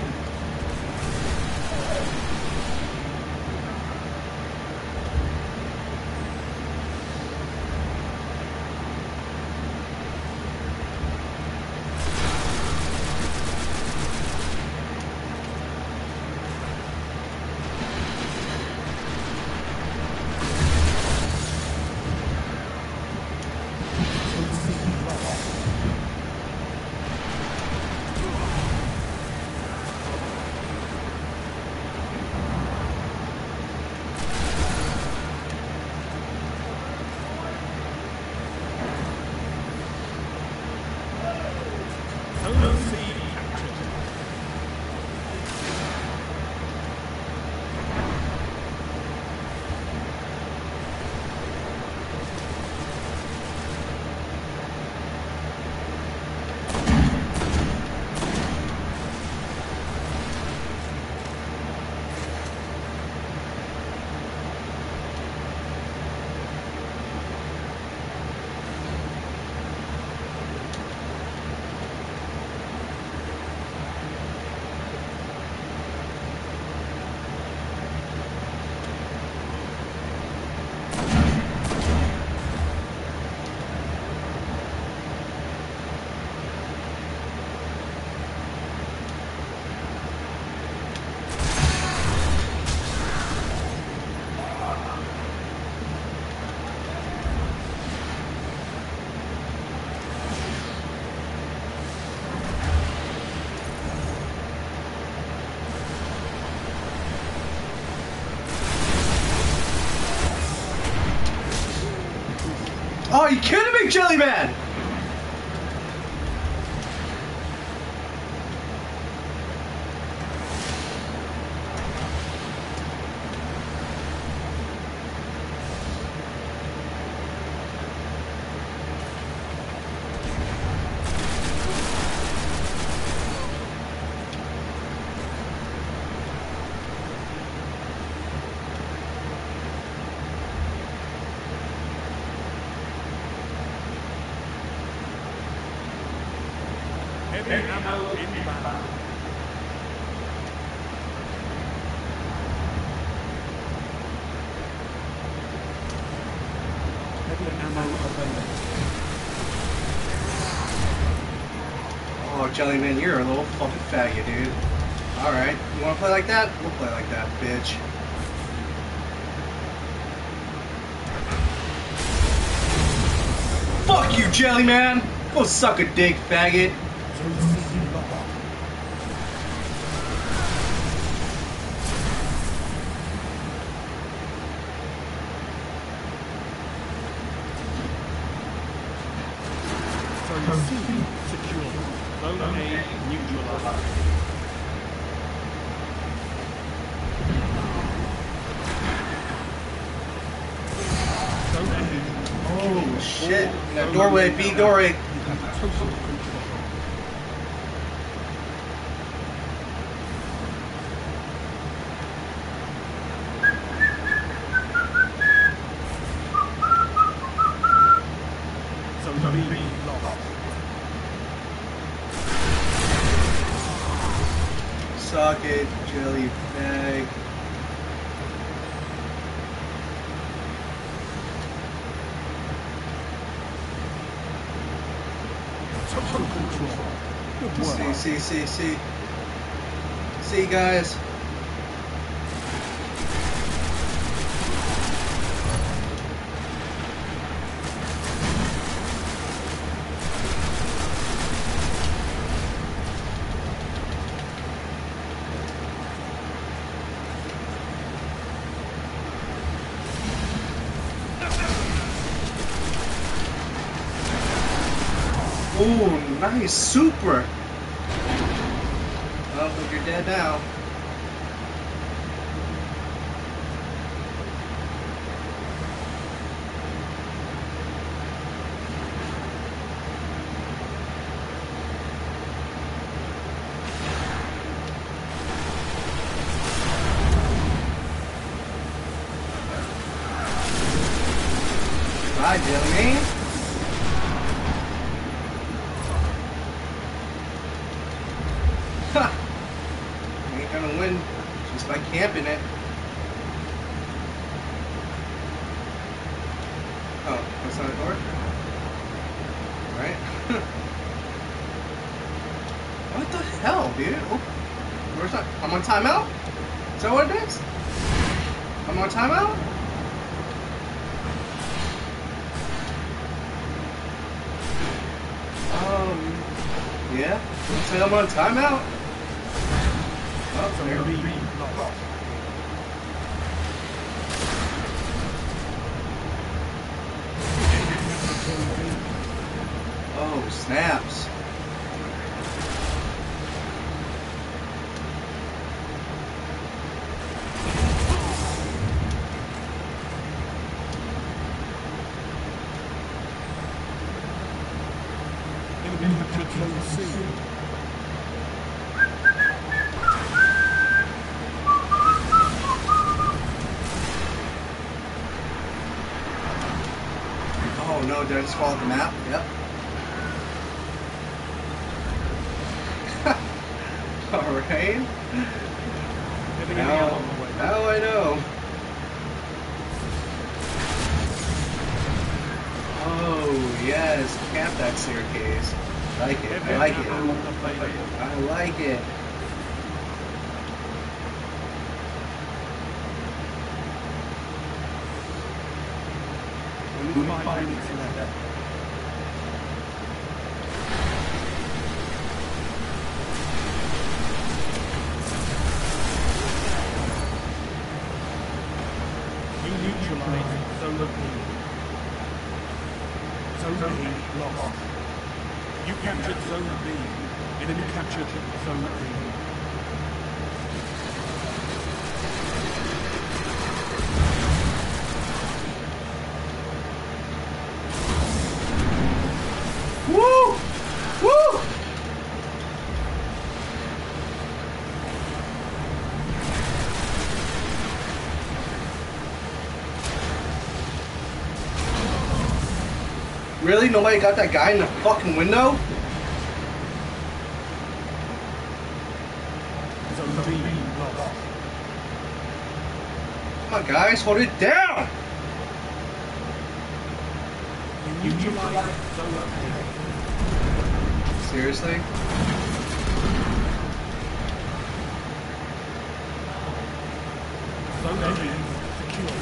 Zone C captured. Oh, are you kidding me, Jellyman? Heavy ammo inbound. Heavy ammo available. Oh, Jellyman, you're a little fucking faggot, dude. Alright, you wanna play like that? We'll play like that, bitch. Fuck you, Jellyman! Go suck a dick, faggot. Zone C secure. Zone A neutralized. Zone A. Oh, shit. Now, doorway, B doorway. You have total control. Zone B lost. Suck it, jelly bag. Total control. Good work. See, see, see, see. See, guys. Ooh, nice, super. Oh, but you're dead now. Bye, Jimmy. Ha! Ain't gonna win just by camping it. Oh, that's not a door? Right? What the hell, dude? Oh, where's that? I'm on timeout? Is that what it is? I'm on timeout? Um, yeah. Looks like I'm on timeout. Oh, there we go. Oh, snaps. Oh no, did I just follow the map? Yep. Alright. Now, now I know. Oh, yes. Camp that staircase. I like it. I like it. I like it. Five minutes left. You neutralize Zone B. Zone B lost. You captured Zone B. Enemy captured Zone B. Woo! Woo! Really? Nobody got that guy in the fucking window? Zone B lost. Come on, guys, hold it down! You neutralize Zone B. Seriously? Zone B secure.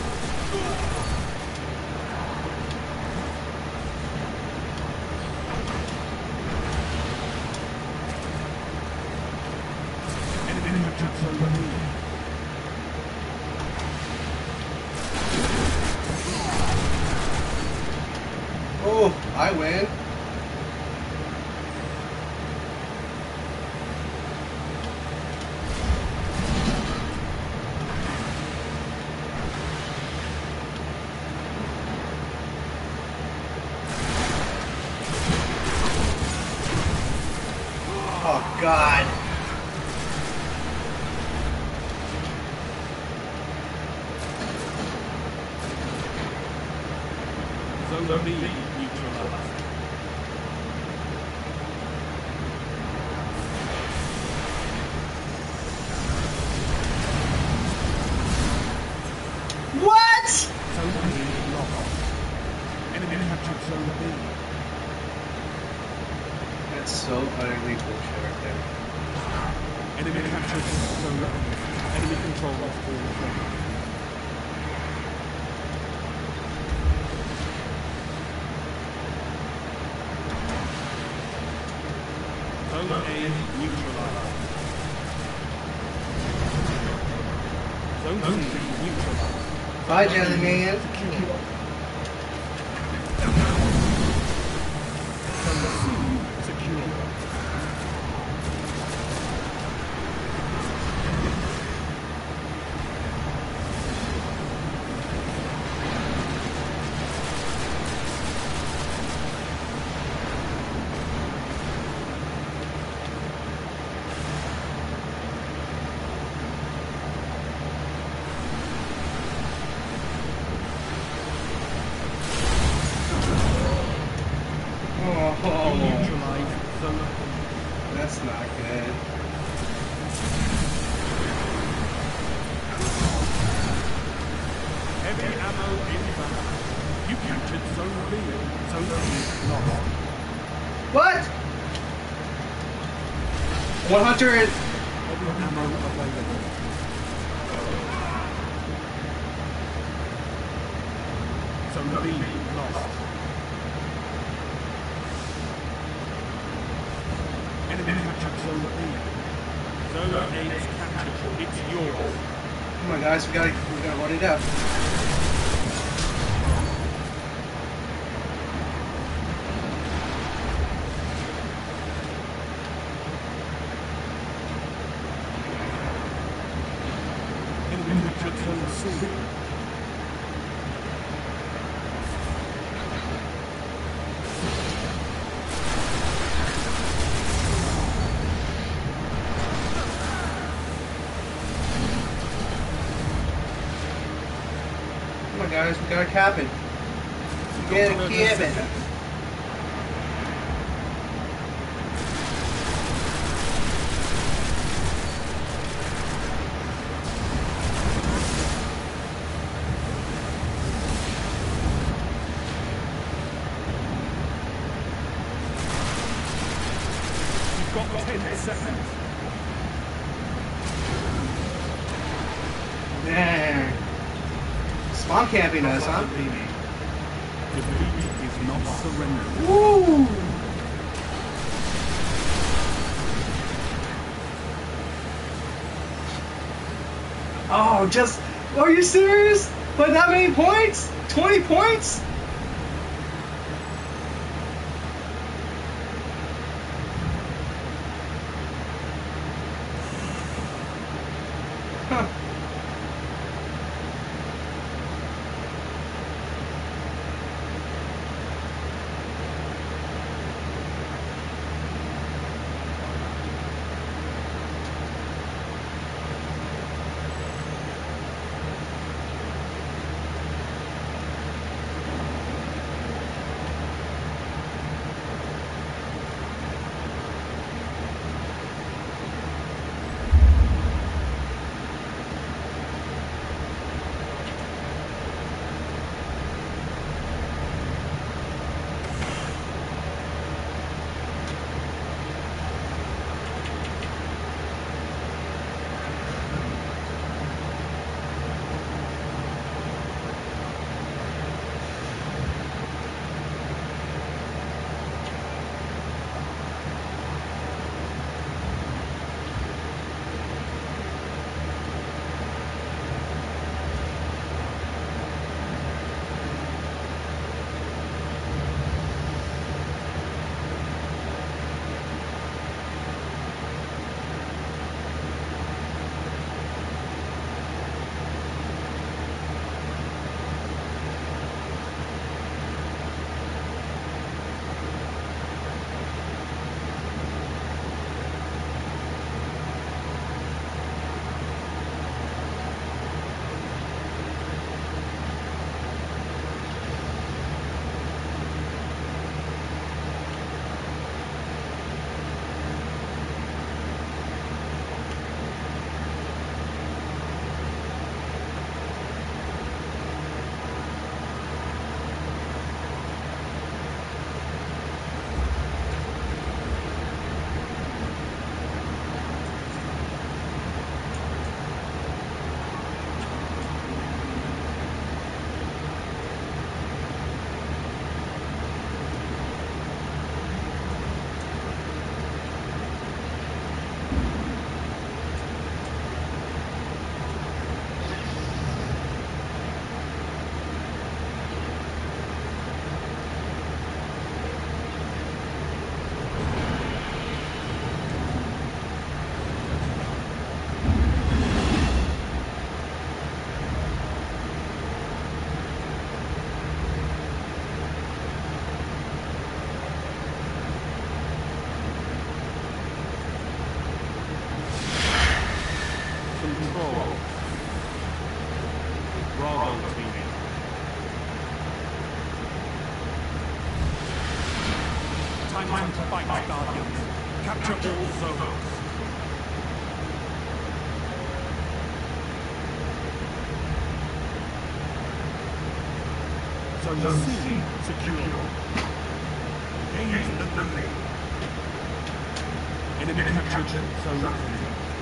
Enemy captured Zone B. Oh, I win. Oh, God. Zone B neutralized. What? Zone B lost. Enemy captured Zone B. That's so utterly bullshit right there. Enemy captured Zone B. Enemy control of all zones. Zone A neutralized. Zone C neutralized. Bye, Jelly Man. Zone C In fact, you captured Zone B. Zone B lost. What? one hundred. Heavy ammo available. Zone B lost. Enemy captured Zone B. Zone A is captured. It's yours. Come on, guys, we gotta, we gotta run it out. Enemy captured Zone C. Come on, guys, we gotta cap it. We gotta cap it. You've got ten seconds. Dang. Spawn camping us, huh? Defeat is not surrender. Woo! Oh, just, are you serious? But that many points? twenty points? Huh. Time to fight, Guardians. Capture all zones. Zone C secure. Gain the lead. Enemy captured Zone A.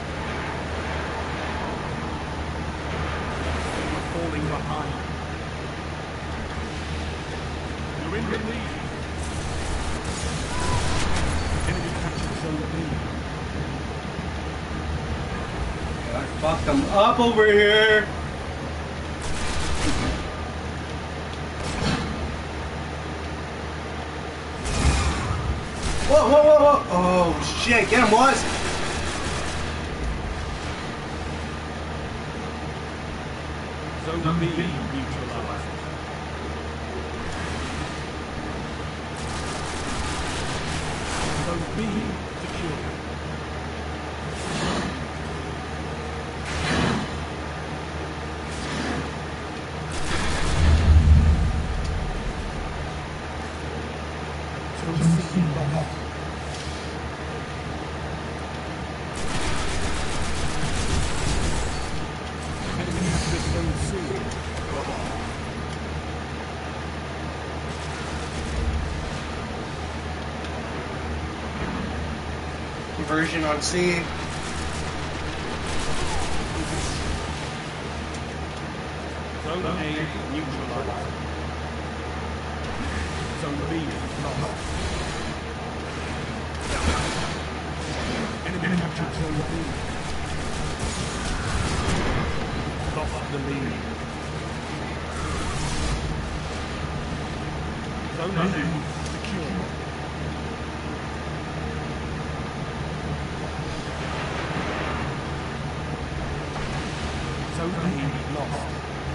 Falling behind. You're in the lead. Enemy captured Zone B. I fucked them up over here. Whoa, whoa, whoa, whoa. Oh, shit. Get him, boys. Zone B neutralized. Zone B secure. Zone C lost. Enemy captured Zone C. Conversion on C. Zone A neutralized. Zone B lost. Enemy captured Zone B. Lost the lead. Zone A secure. Zone A lost.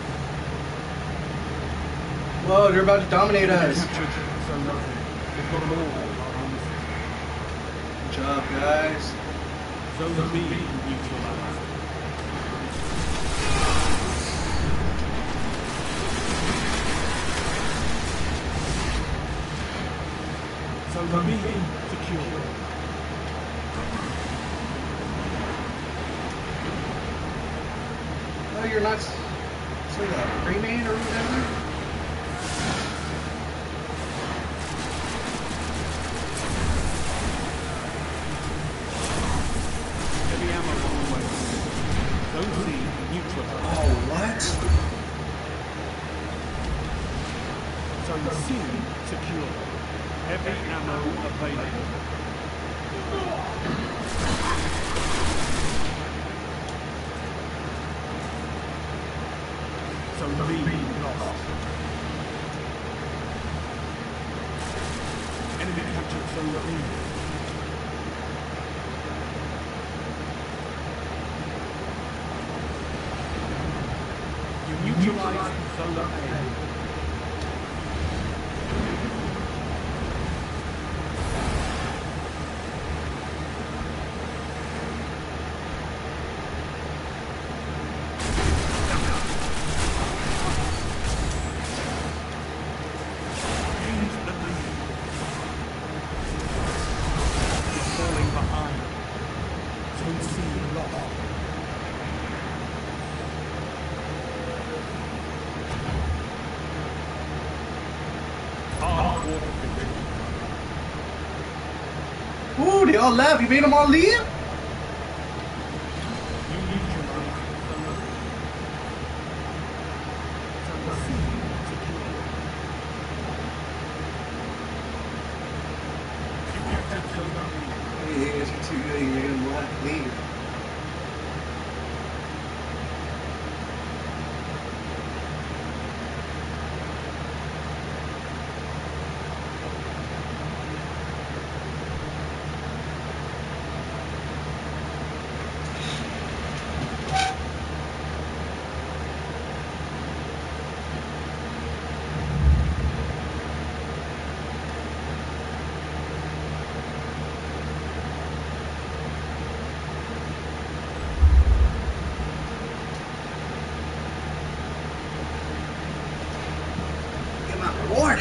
Whoa, they're about to dominate us. Captured Zone A. They've got them all. Good job, guys. Zone B neutralized. Zone B secure. Oh, you're not. It's like a pre-made or whatever. Heavy ammo on the way. Zone C neutralized. Oh, what? Zone C secure. Heavy ammo available. Zone B lost. Enemy captured Zone B. You neutralized Zone A. Falling behind. Zone C lost. Hard water condition. Ooh, they all left. You made them all leave? You neutralized Zone A. Zone C secure. You captured Zone B. Hey, you guys are too good. You made them all leave. Get my reward.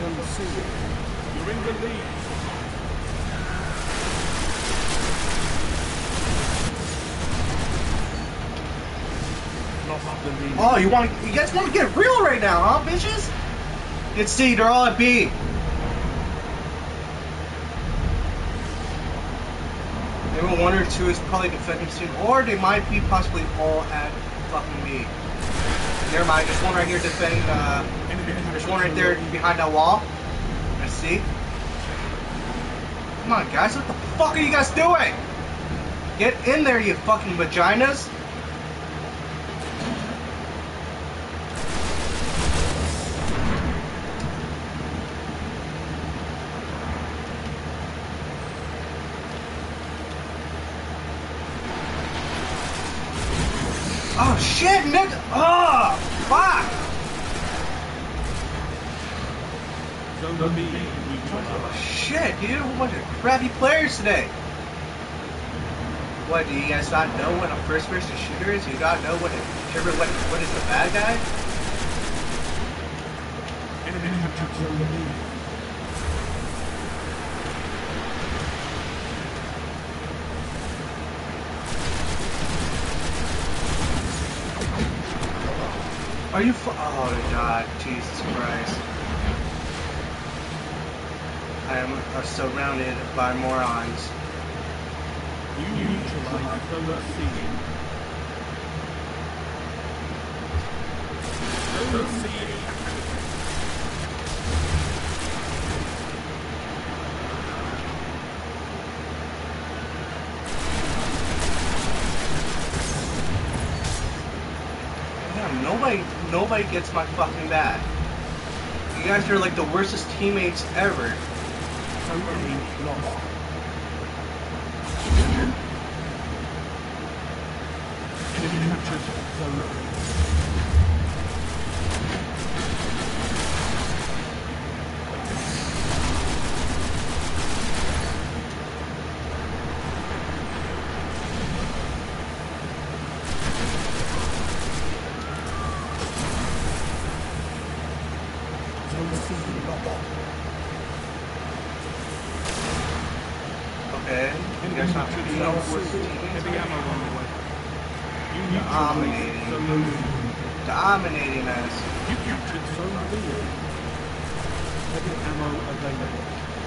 Zone C. You're in the lead. Lost the lead. Oh, you want you guys want to get real right now, huh, bitches? It's C. They're all at B. Maybe one or two is probably defending soon, or they might be possibly all at fucking B. Never mind. There's one right here defending. Uh, there's one right there behind that wall. Let's see. Come on, guys. What the fuck are you guys doing? Get in there, you fucking vaginas. Oh shit, Nick! Oh, fuck! Zone B. Oh shit, dude! A whole bunch of crappy players today. What, do you guys not know what a first-person shooter is? You not know what a whichever what what is the bad guy? Enemy captured Zone B. Are you fu- oh god, Jesus Christ. I am uh, surrounded by morons. You neutralize Zone C. Zone C. Damn, nobody, nobody gets my fucking back. You guys are like the worstest teammates ever. Zone A lost. Enemy captured Zone A. Okay, you guys not you know what's the Heavy ammo on the way. You Dominating. neutralized Zone B. dominating us. You captured Zone B. Heavy ammo available.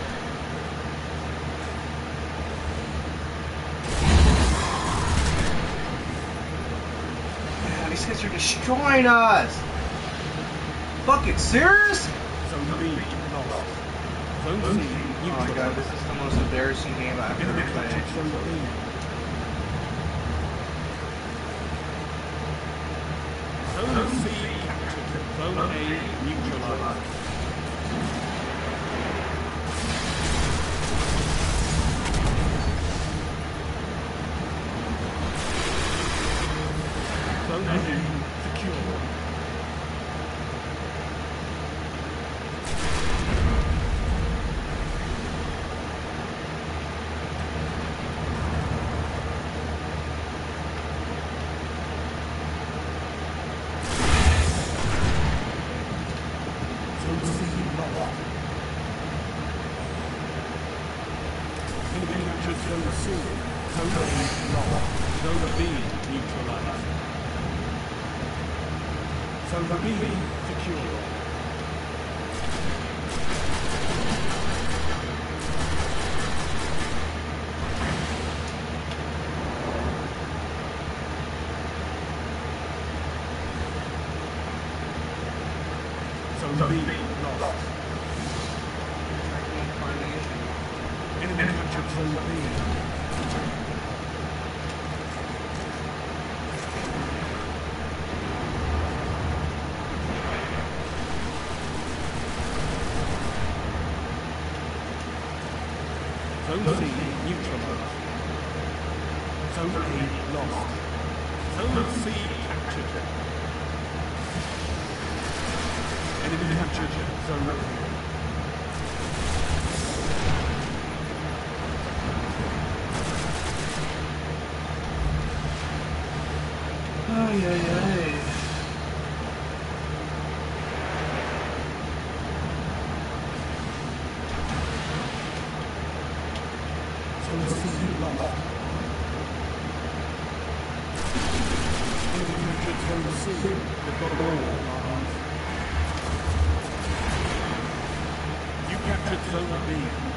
Man, these guys are destroying us. Fucking serious? Zone B lost. Zone C Oh my neutralized. god, this is the most embarrassing game I've ever Enemy played. captured Zone B. Zone C captured. Zone A neutralized. Zone A secure. Zone C lost. Enemy captured Zone C. Zone A lost. Zone B neutralized. Zone B secure. Zone B lost. Enemy captured Zone B. Zone C neutralized. Zone A lost. Zone C captured. Enemy captured Zone A. Ay, ay, ay. You captured Zone B.